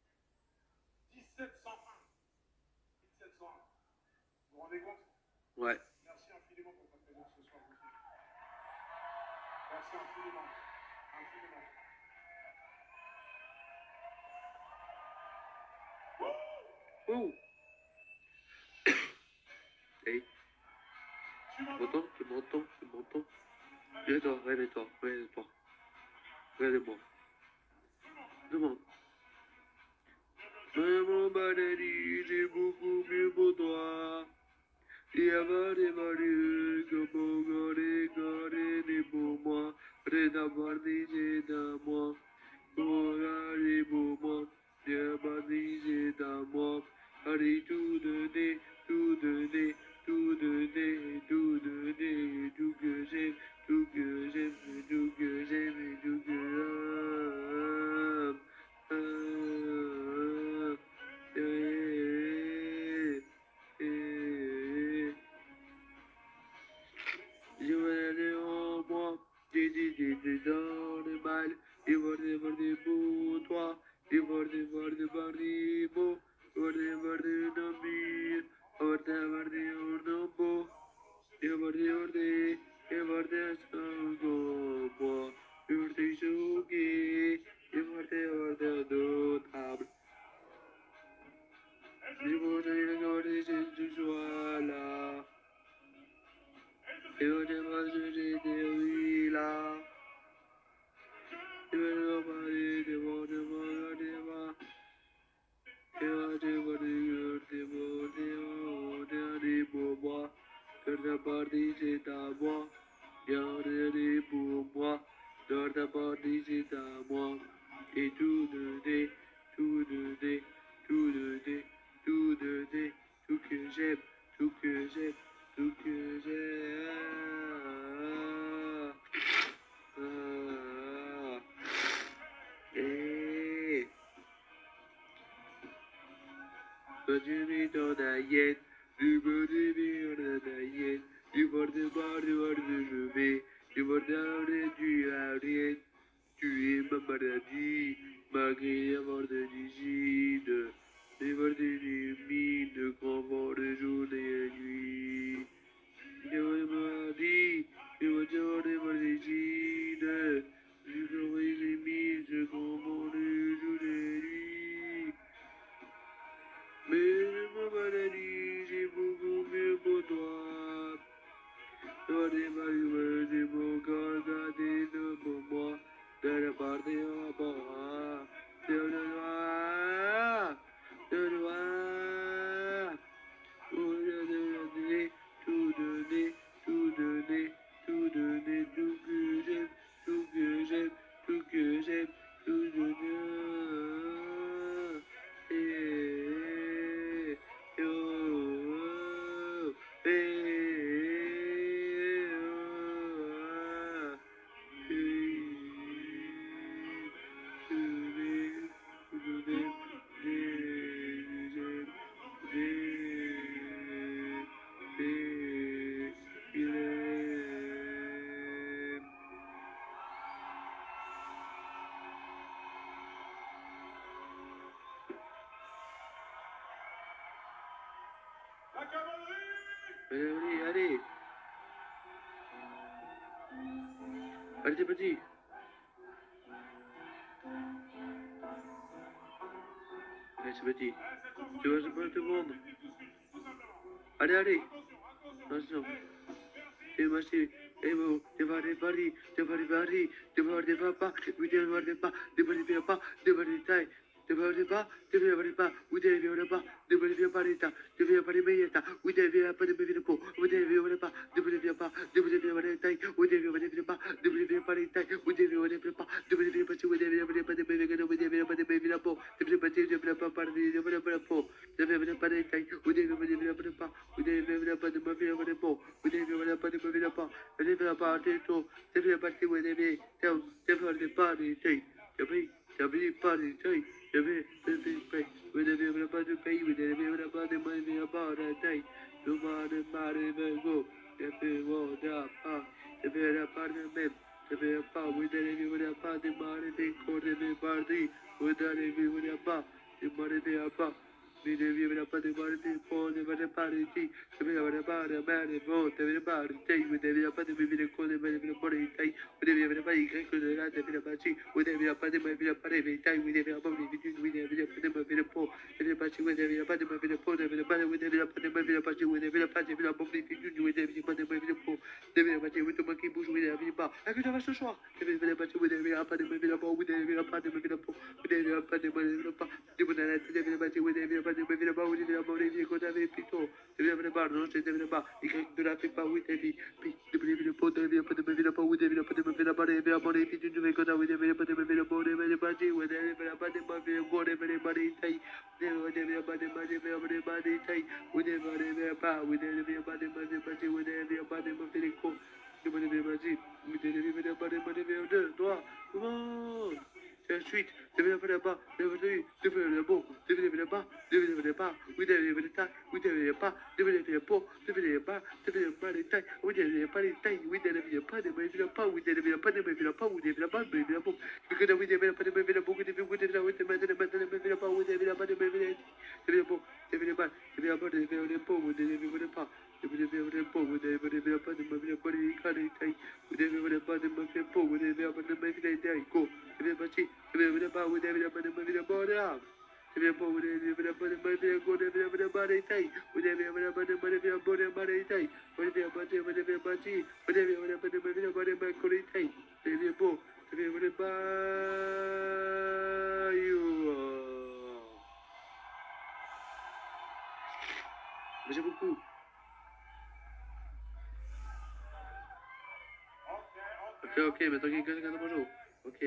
1701. 1701. Vous vous rendez compte? Ouais. Merci infiniment pour votre présence ce soir aussi. Merci infiniment. Infiniment. Oh. Hey. Tu m'entends? Tu m'entends? Tu m'entends? Réveille-toi, réveille-toi, réveille-toi. Regardez-moi. Demande. Maman Valérie, j'ai beaucoup mieux pour toi. Il y a des mariés, comme on garde des pour moi. Redabardisé d'un moi, pour aller pour moi, redabardisé d'un moi, allez tout donner, tout donner, tout donner, tout donner, tout que j'aime, tout que j'aime, tout que j'aime, tout que je vais aller en moi, j'ai dans le mal, il va déborder pour toi, il va déborder par les mots, il va déborder dans le mur, il va déborder en nombre, il va déborder, il va descendre moi, il va déjouer, il va déborder de table. Je vais déborder cette joie-là. Et on est mangé des rues là. Et on va aller devant des mains. Et on va devoir des pour moi. Dans la partie c'est à moi. Regardez pour moi. Dans la partie c'est à moi. Et tout donner, tout donner, tout donner, tout donner, tout que j'aime, tout que j'aime. Tout que j'ai. Quand tu mets ton assiette, tu peux te mettre ton assiette. Tu portes pas de chevet, tu portes un tu arrêtes. Tu es ma maladie, malgré la mort de l'usine. Tu portes une mine de grand vent de journée et nuit. Je me dis, je me dis, l'usine. Je ferai les mises de grand vent de journée et nuit. Mais ma maladie, j'ai beaucoup mieux pour toi. Toi, des malheureux, j'ai mon corps gardé pour moi. De la part des rapports, de loin, de loin. Pour donner, tout donner, tout donner, tout donner, tout que j'aime, tout que j'aime, tout que j'aime, tout donner. Allez, allez. Allez, c'est parti. Allez, c'est parti. Tu vas pas te vendre. Allez, allez. Attention. Et moi, c'est... Et vous, tu vas aller Paris, tu vas aller Paris, tu vas aller pas, oui, tu vas aller pas, tu vas aller pas, tu vas aller taille. Tu vas aller pas, tu vas aller pas, oui, tu vas aller pas, tu vas aller pas l'état, tu vas aller meilleur, oui, tu vas pas de me pour, oui, tu vas aller pas, tu vas aller pas, tu vas aller taille, oui, tu vas aller pas, tu vas aller pas l'état, oui, tu vas aller pas, tu vas aller pas, tu vas aller pas de me venir, oui, tu vas pas de me venir pour, tu vas pas, tu vas pas parler, tu vas pas pour, tu vas aller pas l'état, oui, tu vas aller pas, oui, tu vas aller pas de me venir pour, oui, tu vas aller pas de me venir pas, tu vas pas de tout, tu vas pas, tu vas aller, tu vas aller pas l'état, tu vas pas l'état. Je vais payer, vous n'avez pas de pays, vous n'avez pas de moyens à la taille. Le mal de Marie Vergo, je vais voir pas, je vais pas de même, je vais pas, vous n'avez pas de Marie de corps de mes partis, vous n'avez pas de Marie de pas. Mi devi pas de Marie de corps de mes partis, je vais pas de Marie de corps de mes partis, vous n'avez pas de vivre corps de mes partis, vous n'avez pas de quelque chose de la de parti, vous n'avez pas de me parler de taille, vous n'avez pas de vous n'avez pas de me pour, vous n'avez pas de me pour, vous n'avez pas de me parti, vous n'avez pas de la bombe de vous n'avez pas de me pour, vous n'avez pas de vous qui bouge, vous n'avez pas. À que je vais ce soir, vous n'avez pas de vous n'avez pas de me pour, vous n'avez pas de me pour, vous n'avez pas de me pas, vous n'avez pas de vous n'avez pas de me pour, vous n'avez pas de vous n'avez pas de plutôt, vous n'avez pas de je ne pas. Y ne la fait pas, oui, ta vie. Puis, ne me le pot, ne me pas, ne me pas, oui, ne me pas, ne me pas, ne me pas, ne me tu ne me connais, oui, ne me pas, ne me pas, ne me pas, oui, ne me pas, ne me pas, ne me pas, ne me pas, ne me pas, oui, ne me pas, oui, ne me pas, ne me pas, oui, ne me pas, ne me fait les cons. Ne me pas, oui, ne me pas, ne me pas, 2, 3, comment? C'est la suite, ne me pas, ne me bon, ne me pas, ne me pas, oui, ne me pas, oui, ne me pas, ne me pas, ne me pas, ne me pas les tailles, oui, ne me pas les tailles, oui, ne me pas, ne me pas, oui, ne me pas, ne me pas, oui, ne me pas, ne me pas, que oui, ne me pas, ne me pas, beaucoup de beaucoup de la route, ne me pas, ne me pas, oui, ne me pas, ne me pas, ne me pas, ne me pas, ne me pas, ne me pas, ne me pas, oui, ne me pas. Vous devez pas, vous devez pas, de me pas les qualités. Vous devez pas de me faire pas, vous devez pas de me faire des échos. Vous devez pas, vous devez pas, vous devez pas de me faire pas d'armes. Vous devez pas, vous devez pas de me faire quoi, vous devez pas de taille. Vous devez pas de me faire pas de taille. Vous devez pas, vous devez pas, vous devez pas de me faire pas de qualité. Vous devez pas, vous devez pas, Merci beaucoup. Ok, maintenant quelqu'un qui a bonjour. Ok.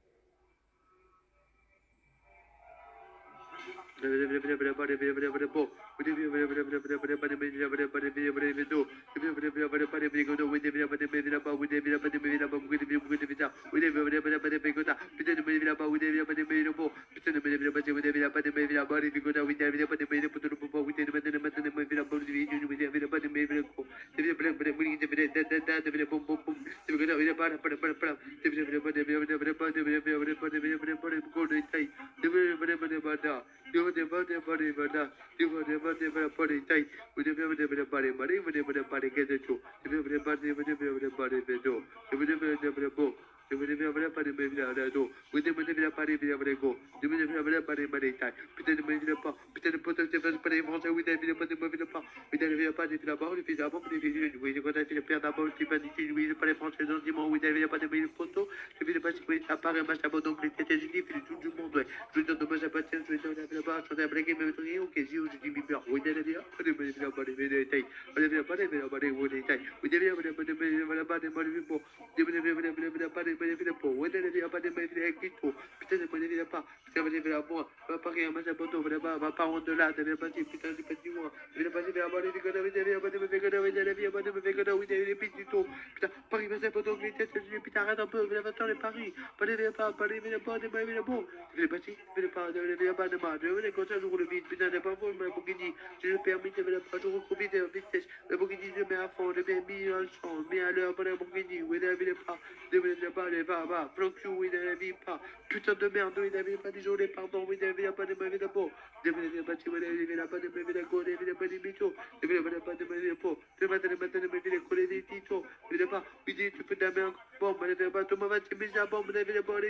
Putain de merde, il n'avait pas désolé, pardon, il n'avait pas de mauvais d'abord. Il n'avait pas de mauvais d'abord, il n'avait pas de mytho, il n'avait pas de mauvais d'abord, il n'avait pas de mauvais d'abord, il n'avait pas, il dit, tu fais de la merde, bon, il n'avait pas de mauvais d'abord, il n'avait pas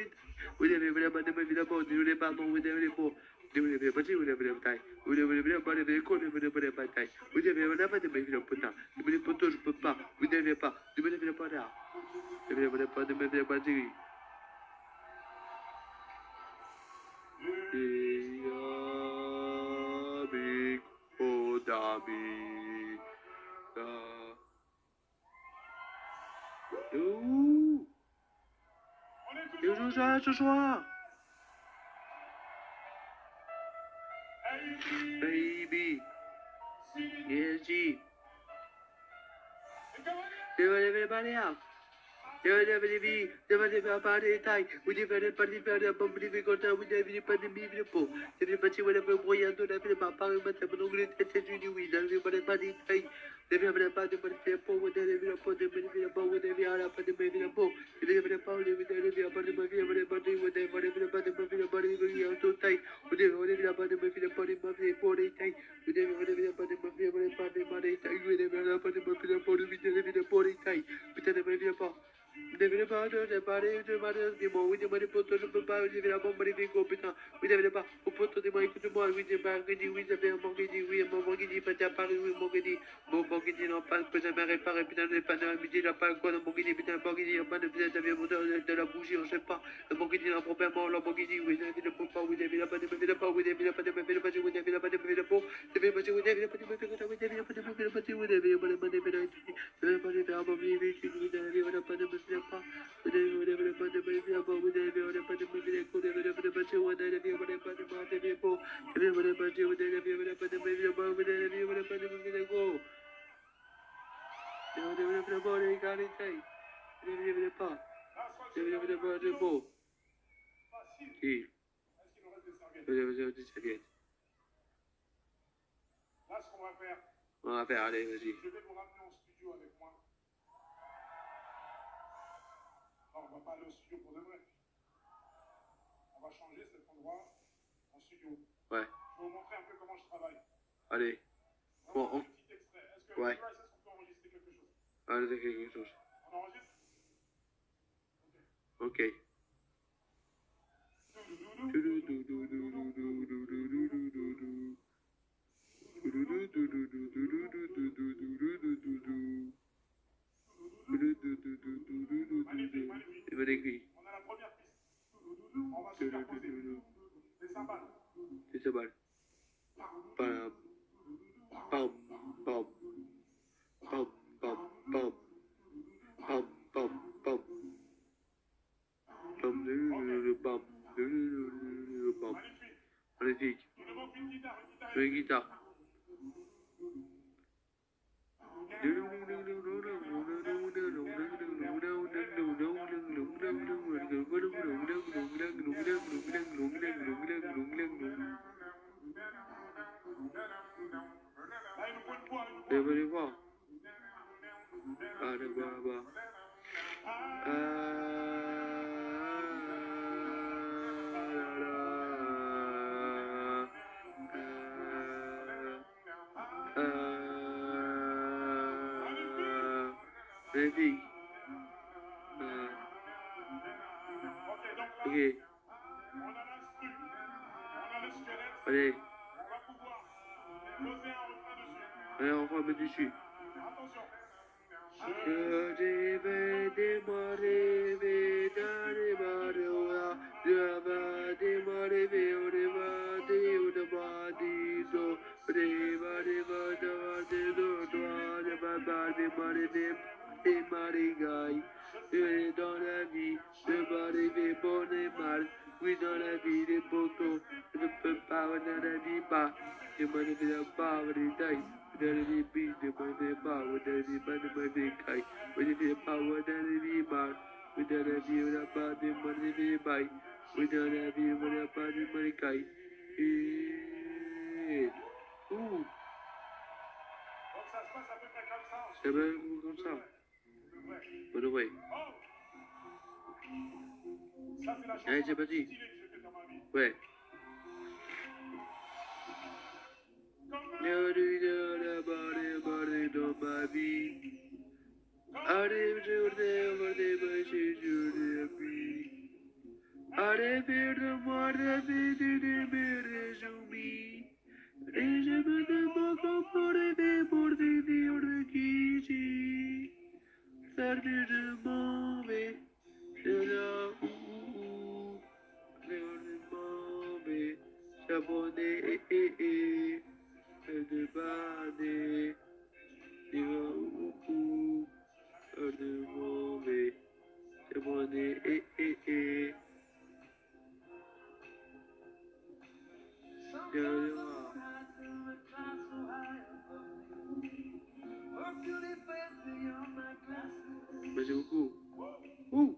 de mauvais d'abord, désolé, pardon, il n'avait pas. Vous n'avez pas dit, vous n'avez pas taille. Vous n'avez pas de véhicule, vous n'avez pas de taille. Vous n'avez pas de mauvais potin. Vous n'avez pas de je peux pas. Vous n'avez pas. Vous n'avez pas d'art. Vous n'avez pas de mauvais batterie. Ce soir. Baby. Yes, G. Devez pas les armes. Devez pas les tailles. Vous devez pas les faire de bombe de content. Vous devez pas de mille de peau. Vous devez pas tirer le moyen de la vie. Ma part est maintenant mon anglais. C'est une oui. Vous devez pas les tailles. Vous devez pas de me faire pour vous devez pas de me faire pour vous devez pas de me faire pour. Vous devez pas de me faire pour vous devez pas de me faire pour vous devez pas de me faire pour vous devez pas de taille. Vous devez pas de me faire pour les tailles. Vous devez pas de me faire pour les tailles. Vous devez pas de me faire pour les tailles. Putain de me faire pas. Vous devez pas de parler de malheur des mots. Oui, de me potes, je peux pas. Vous devez la bombe des go, putain. Vous devez pas. Au pote de moi, écoute-moi. Oui, de Marguerite, oui, j'avais un Marguerite, oui, un Marguerite, pas à Paris, oui, Marguerite. Bon, Marguerite, non, pas, peut jamais réparer, putain, n'est pas de midi, n'a pas quoi, Marguerite, putain, Marguerite, pas de peut-être, j'avais de la bougie, on sait pas. Marguerite, Lamborghini, proprement Lamborghini, oui, la ville pas, oui, la ville pas, oui, la pas, oui, la ville pas, oui, la ville pas, oui, la ville pas, oui, la pas, la ville pas, oui, la ville pas, oui, la ville pas, oui, la ville pas, oui, la ville pas, oui, la ville pas, oui, la ville pas, oui, la ville pas, Là, ce qu'on va faire, on va faire, allez, vas-y. je vais vous ramener en studio avec moi. Non, on va pas aller au studio pour de vrai. On va changer cet endroit en studio. Ouais. Je vais vous montrer un peu comment je travaille. Allez. Bon, Un petit extrait. Est-ce que ouais. tu vois, est-ce qu'on peut enregistrer quelque chose? Allez, quelque chose. On enregistre? Ok. Magnifique. On a la première piste. On va superposer des cymbales. Des cymbales. Pam, pam, pam, pam, pam, pam, pam, pam, pam. Pam, pam, pam. Magnifique. Une guitare. Et vous allez voir. Ah, là-bas, là-bas. Magnifique. Ok. Allez. Allez, on va mettre dessus. Je devais démarrer, mais dans les marois, je vais démarrer, mais on est parti, on est parti, on est dans la vie, je vais arriver bon et mal. Oui, dans la vie, les poteaux, je ne peux pas, dans la vie, pas. Je m'en ai pas, on est taille. Dans la vie, je m'en ai pas, on a dit pas de ma vie, caille. On est pas, on a la vie, mal. Oui, dans la vie, on n'a pas de mon vie, bail. Oui, dans la vie, on n'a pas de mon caille. Donc ça se passe à peu près comme ça. C'est bien comme ça. By the way. Ça, c'est la chanson Allez, c'est parti. stylée que j'ai fait dans ma vie. Ouais. Dans ma vie. Allez, je allez, faire de moi la vie de mes résumés. Et je me demande comment rêver pour vivre qui j'ai. Ça de mauvais. De là où. De mauvais. S'abonner de baner. De où. De mauvais. S'abonner Merci beaucoup. Ouh.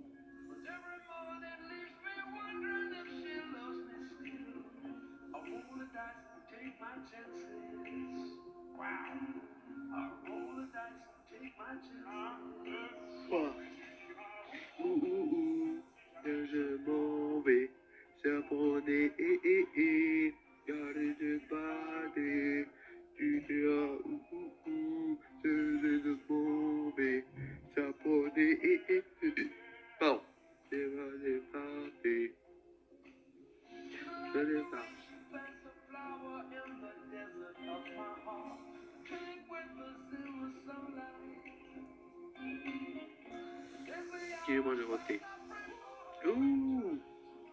Je m'en vais, ça prenait garde de bader, tu diras je m'en vais, ça prenait pardon, c'est pas des parties, c'est des parties. Qui mange le thé? Ouh.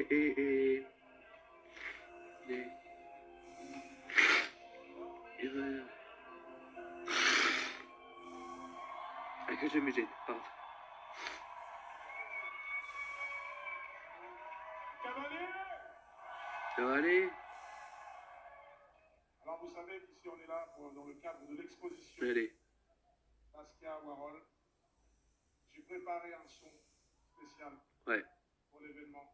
Et voilà. Ah, que je me gêne, pardon. Ça va aller? Alors vous savez qu'ici on est là dans le cadre de l'exposition Allez. Basquiat Warhol. J'ai préparé un son spécial pour l'événement.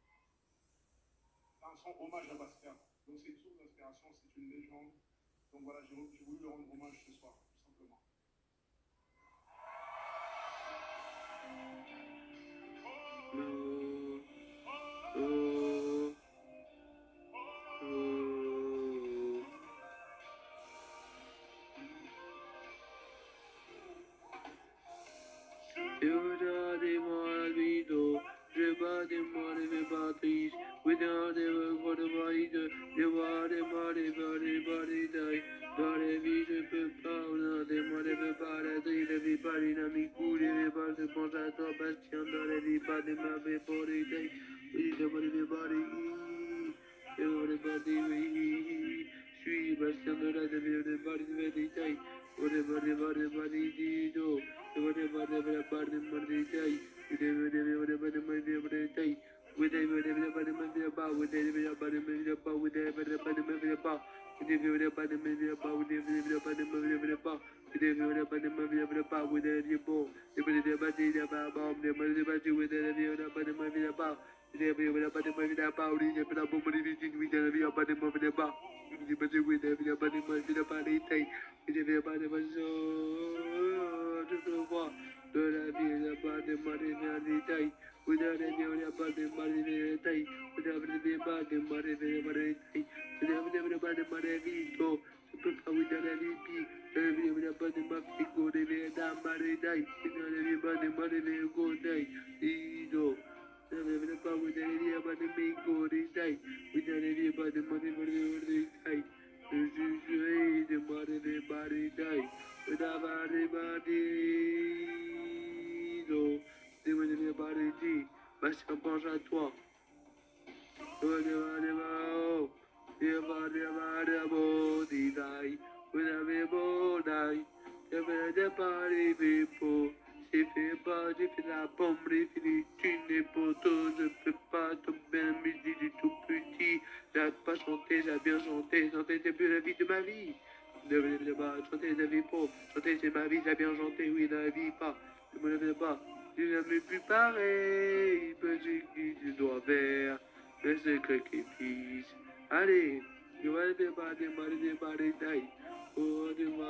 Un son hommage à Basquiat. Donc c'est une source d'inspiration, c'est une légende. Donc voilà, j'ai voulu lui rendre hommage ce soir, tout simplement. Without ever what a rider, the water, body, die. Not every power, the everybody, everybody, Namiku, everybody, Pontato, Bastion, not everybody, my body, day. We the everybody, everybody, we. Suis Bastion, not everybody, very day. Whatever, everybody, do. Whatever, everybody, day. Whatever, everybody, day. With everybody maybe about, with everybody maybe about, with everybody maybe about, with everybody maybe about, with everybody maybe about, with everybody maybe about, with everybody about, the money about you, with everybody maybe about, with everybody maybe about, with everybody with everybody maybe about, with everybody maybe about, with everybody was so to voir de la vie, pas de money en détail. Without any other money, day, without any body, money, without everybody, money, so, without any peak, everybody, money, go, they don't marry, die, without everybody, money, go, die, so, everybody, with anybody, may go, they die, without anybody, money, die, the money, die, without everybody, so. Everybody dit, Bastien pense à toi. J'ai fait la pomme, j'ai fait des thunes, des poteaux, je peux pas tomber la musique du tout petit. J'arrête pas de chanter, j'ai bien chanté, chanter c'est plus la vie de ma vie. Chanter la vie pro, chanter c'est ma vie, j'ai bien chanté, oui la vie pas, ne me lève pas. Je ne jamais plus pareil, petit qui je dois faire, le secret qui pisse. Allez, je vais démarrer, taille. Oh,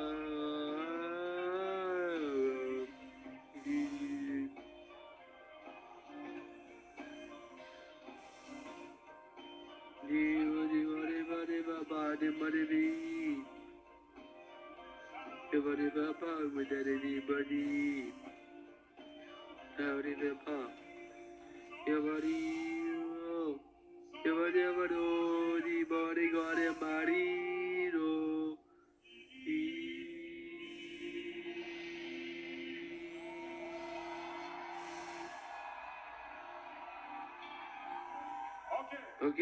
with anybody. Ok.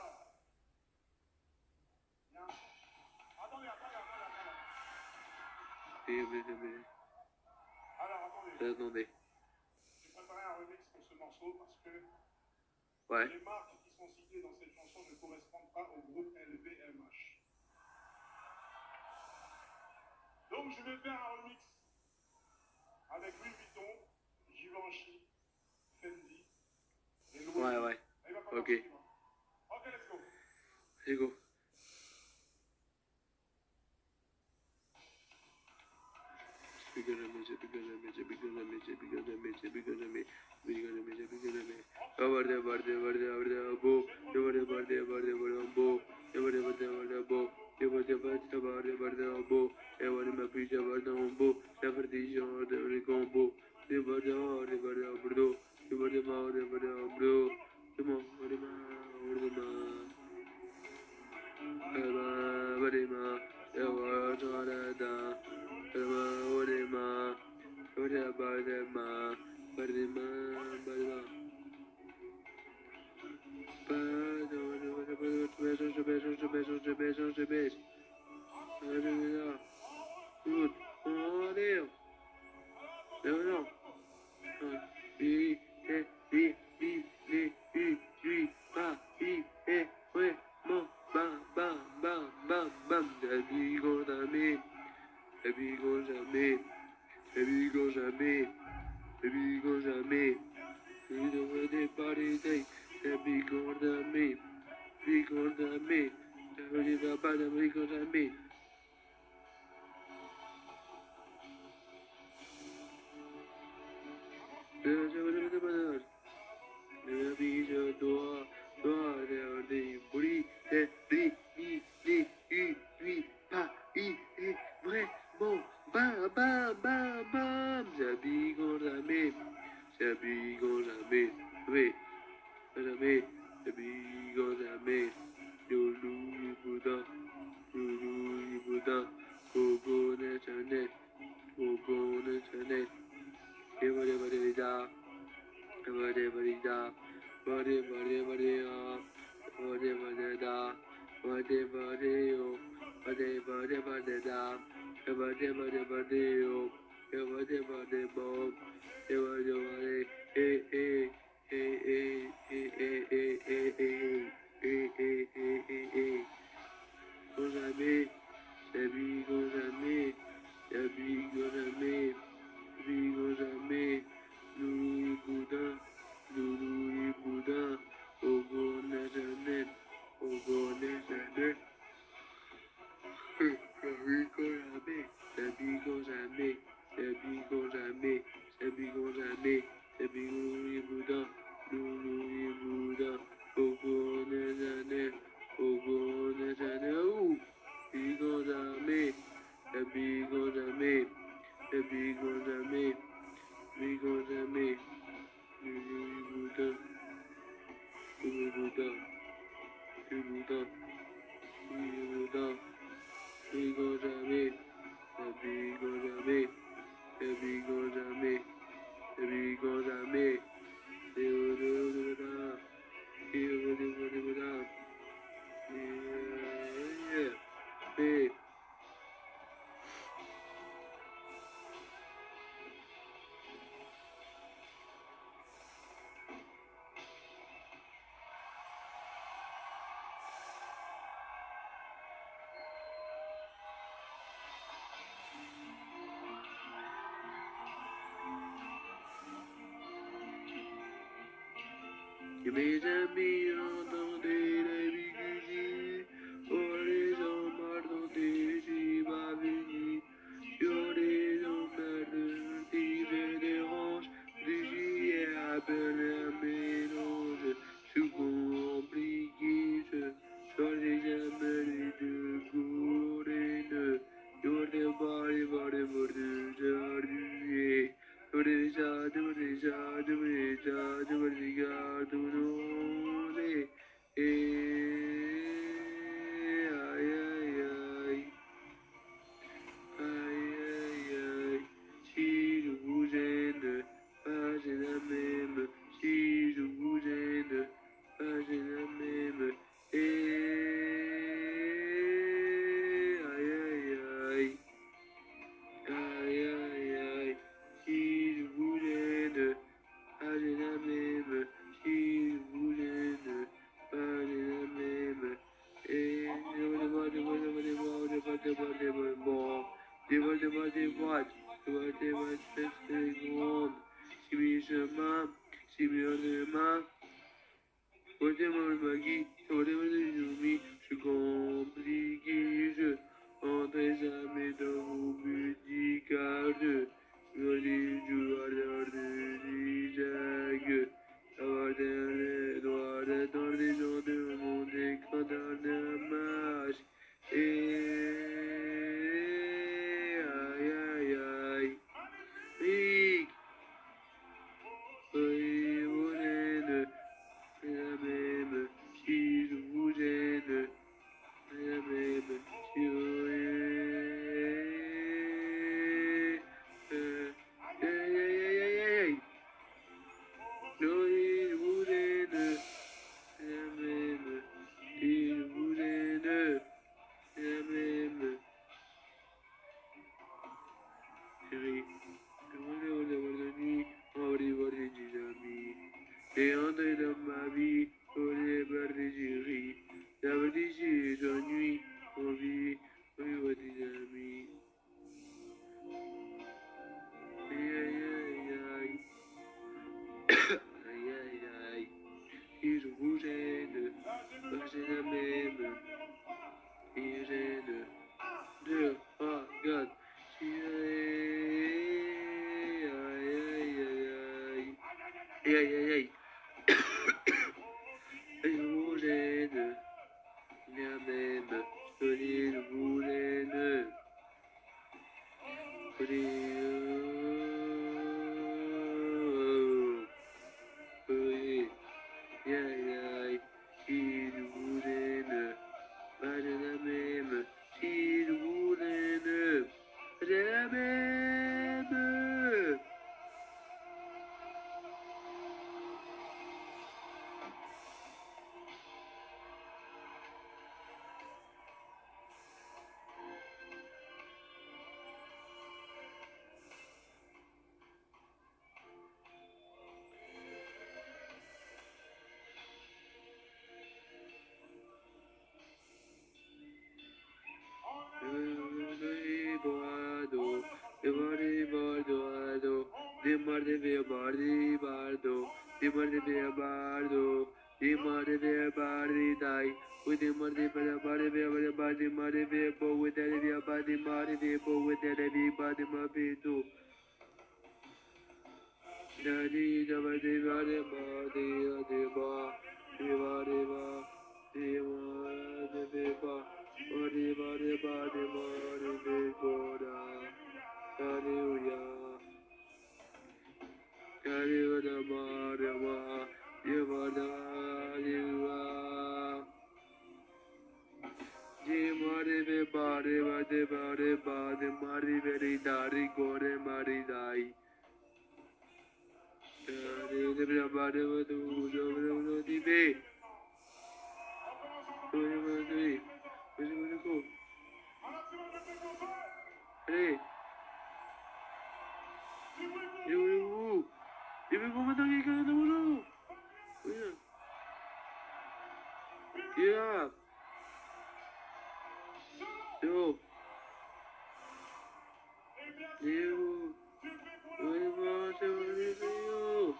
Attendez. J'ai préparé un remix pour ce morceau parce que ouais. Les marques qui sont citées dans cette chanson ne correspondent pas au groupe LVMH. Donc je vais faire un remix avec Louis Vuitton, Givenchy, Fendi et Louis. Ouais. Ok. Ok, let's go. Let's go. Recordame, recordame, recordame. Vraiment, bam, bam, bam, bam, j'habille jamais, j'habille jamais, jamais, jamais, j'habille jamais, Loulou Bouddha, Loulou Bouddha, Bobo Nachanet, Bobo Nachanet, Evade Vadeda, Evade Vadeda, Vade Vade Vadea, Vade Vadeda, Vade Vadeo, Vade Vade Vadeda, Evade Vade Vadeo, Evade Vade Bob, Evade Vade, eh, eh, eh, eh, eh, eh, eh, eh, eh. Jamais, j'habille jamais, j'habille jamais, j'habille jamais, Loulou Boudin, Loulou Boudin, au bon Nazanet, au bon Nazanet. J'habille jamais, j'habille jamais, j'habille jamais, j'habille jamais, j'habille Loulou Boudin, Loulou Boudin, au bon Nazanet. Oh, Nathaniel, big on me, a big on me, a big on me, big on me, Buddha, Buddha, Buddha, Buddha, big on me, a big on me, a big on me, a big on me, Buddha. Yeah, big. Mes amis entendez la vie que j'ai, oh les hommes entendez, j'y va venir, sur les hommes qui se dérangent, j'y ai appelé un mélange, souvent compliqué, sur les âmes de Gourine, sur les body, body, body, jardinier. Si je vous gêne, pas gêne la même. Si je vous gêne, pas gêne la même. Aïe aïe aïe. Aïe aïe aïe, si je vous gêne, pas gêne la même. Si je vous gêne, pas gêne la même. Et si mes chemins, si mes chemins, je suis compliqué, je entrais jamais dans vos petits cadres. Je dis, je dois leur zigzag. Avoir des droits d'attendre les gens de mon écran dans la marche. Aïe aïe aïe. Rick. Oui, vous l'aide. C'est la même. Si je vous je vous gêne, moi j'ai la même, et gêne, 2, 3, 4, aïe, aïe, aïe, aïe, aïe, aïe, aïe, et je vous gêne, la même, et je vous gêne, il vous gêne, pas de la même, il vous gêne, c'est la même. Allez. Et où? Et mais bon, maintenant, quelqu'un est bonjour. Oui. Yeah. Yo. Yo. Oui, bon, c'est bon, c'est yo.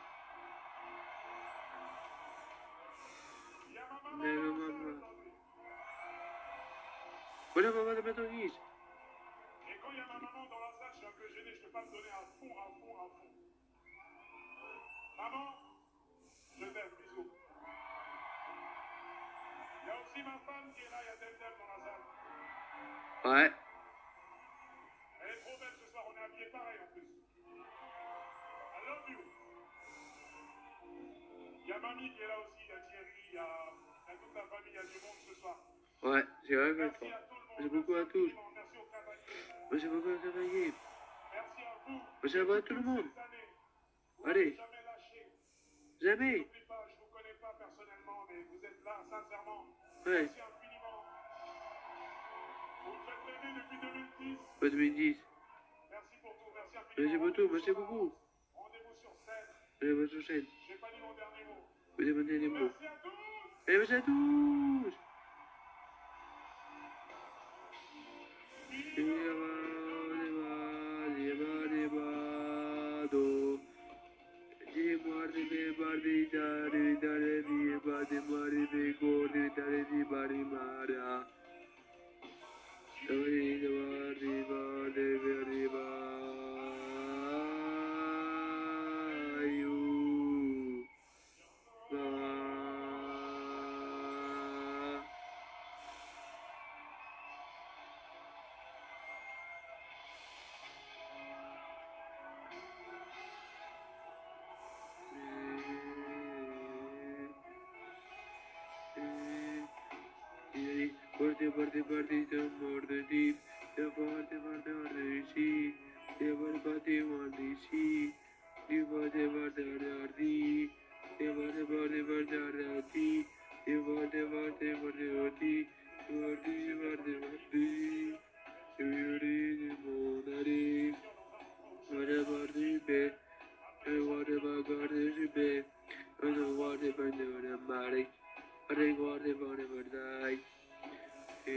Mais non, maman. Voilà, maman, de mettre en guise. Et quand il y a ma maman dans la salle, je suis un peu gêné, je peux pas me donner à fond, à fond, à fond. Maman, je t'aime, bisous. Il y a aussi ma femme qui est là, il y a Dem dans la salle. Ouais. Elle est trop belle ce soir, on est habillés pareil en plus. I love you. Il y a mamie qui est là aussi, il y a Thierry, il y a toute la famille, il y a du monde ce soir. Ouais, c'est vrai que toi. Merci beaucoup à tous. Merci beaucoup à travailler. Merci à vous. Merci à vous à tout le monde. Allez. Jamais. Je vous connais pas personnellement, mais vous êtes là sincèrement. Ouais. Merci infiniment. Vous me faites rêver depuis 2010. Ouais, 2010. Merci pour tout, merci infiniment. Merci pour tout, merci beaucoup. Rendez-vous sur scène. Rendez-vous sur scène. J'ai pas dit mon dernier mot. Vous demandez les mots. Merci à tous. Et merci à tous. Party, more the deep, the party, the sea, the party, one the sea, the party, the tea, the party, the tea, the party, the tea, whatever the bed, whatever God is the bed, and whatever the marriage, whatever die. Tout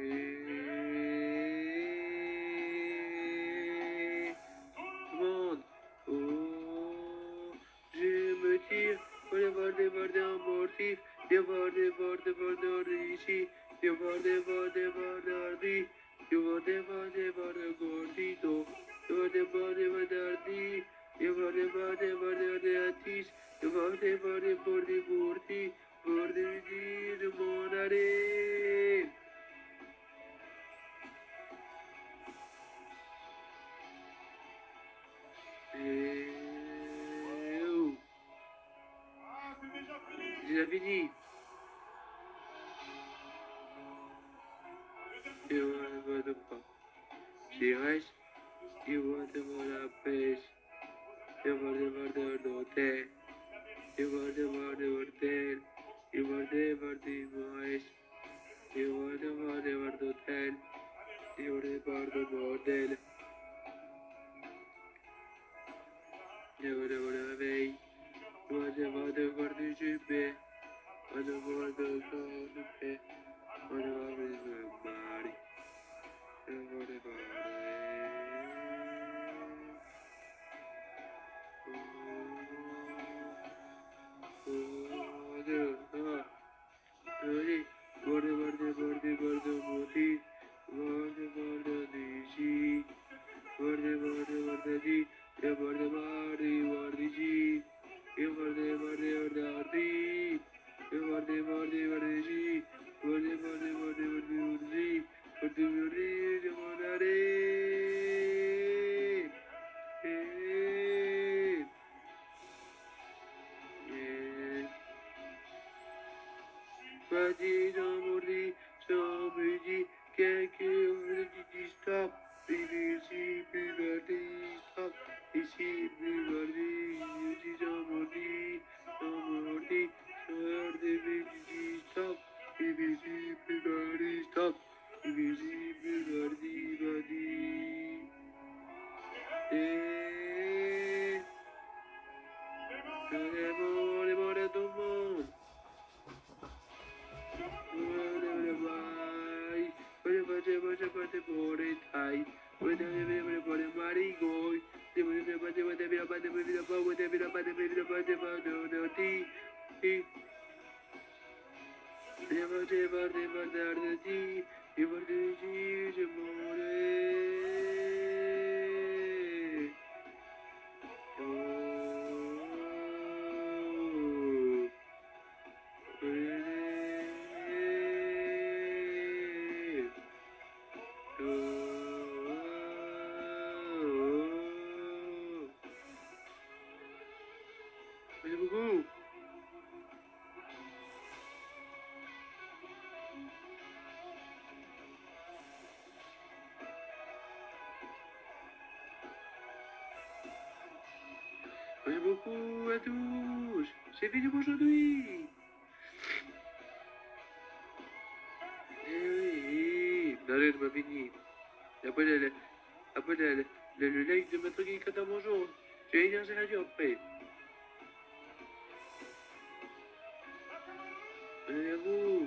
le monde, oh, je me tire pour les voir des sportif, ici, gordito, Déjà fini. Et on va de pas. J'y reste, ils vont devant la pêche. Ils vont devant l'hôtel. Ils vont devant l'hôtel. Ils vont devant des maïs. Ils vont devant l'hôtel. Ils vont devant le bordel. Ils vont devant la veille. Ils vont devant du jupé. On va devant le corps de paix. On va devant le mari. On va devant Vas-y, j'en me dis, quelqu'un me dit stop, ici, plus verdi, stop, ici, plus verdi, ici, j'en me dis, stop, ici, plus verdi, stop, ici, plus verdi, verdi. Les mots de tout le monde. Merci beaucoup. Merci beaucoup à tous. C'est fini pour aujourd'hui. Eh oui. Non, c'est pas fini. Après, le like de Maître Geek à bonjour. Je vais énerger la radio après. Allez à vous.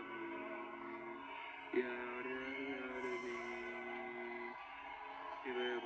Yeah.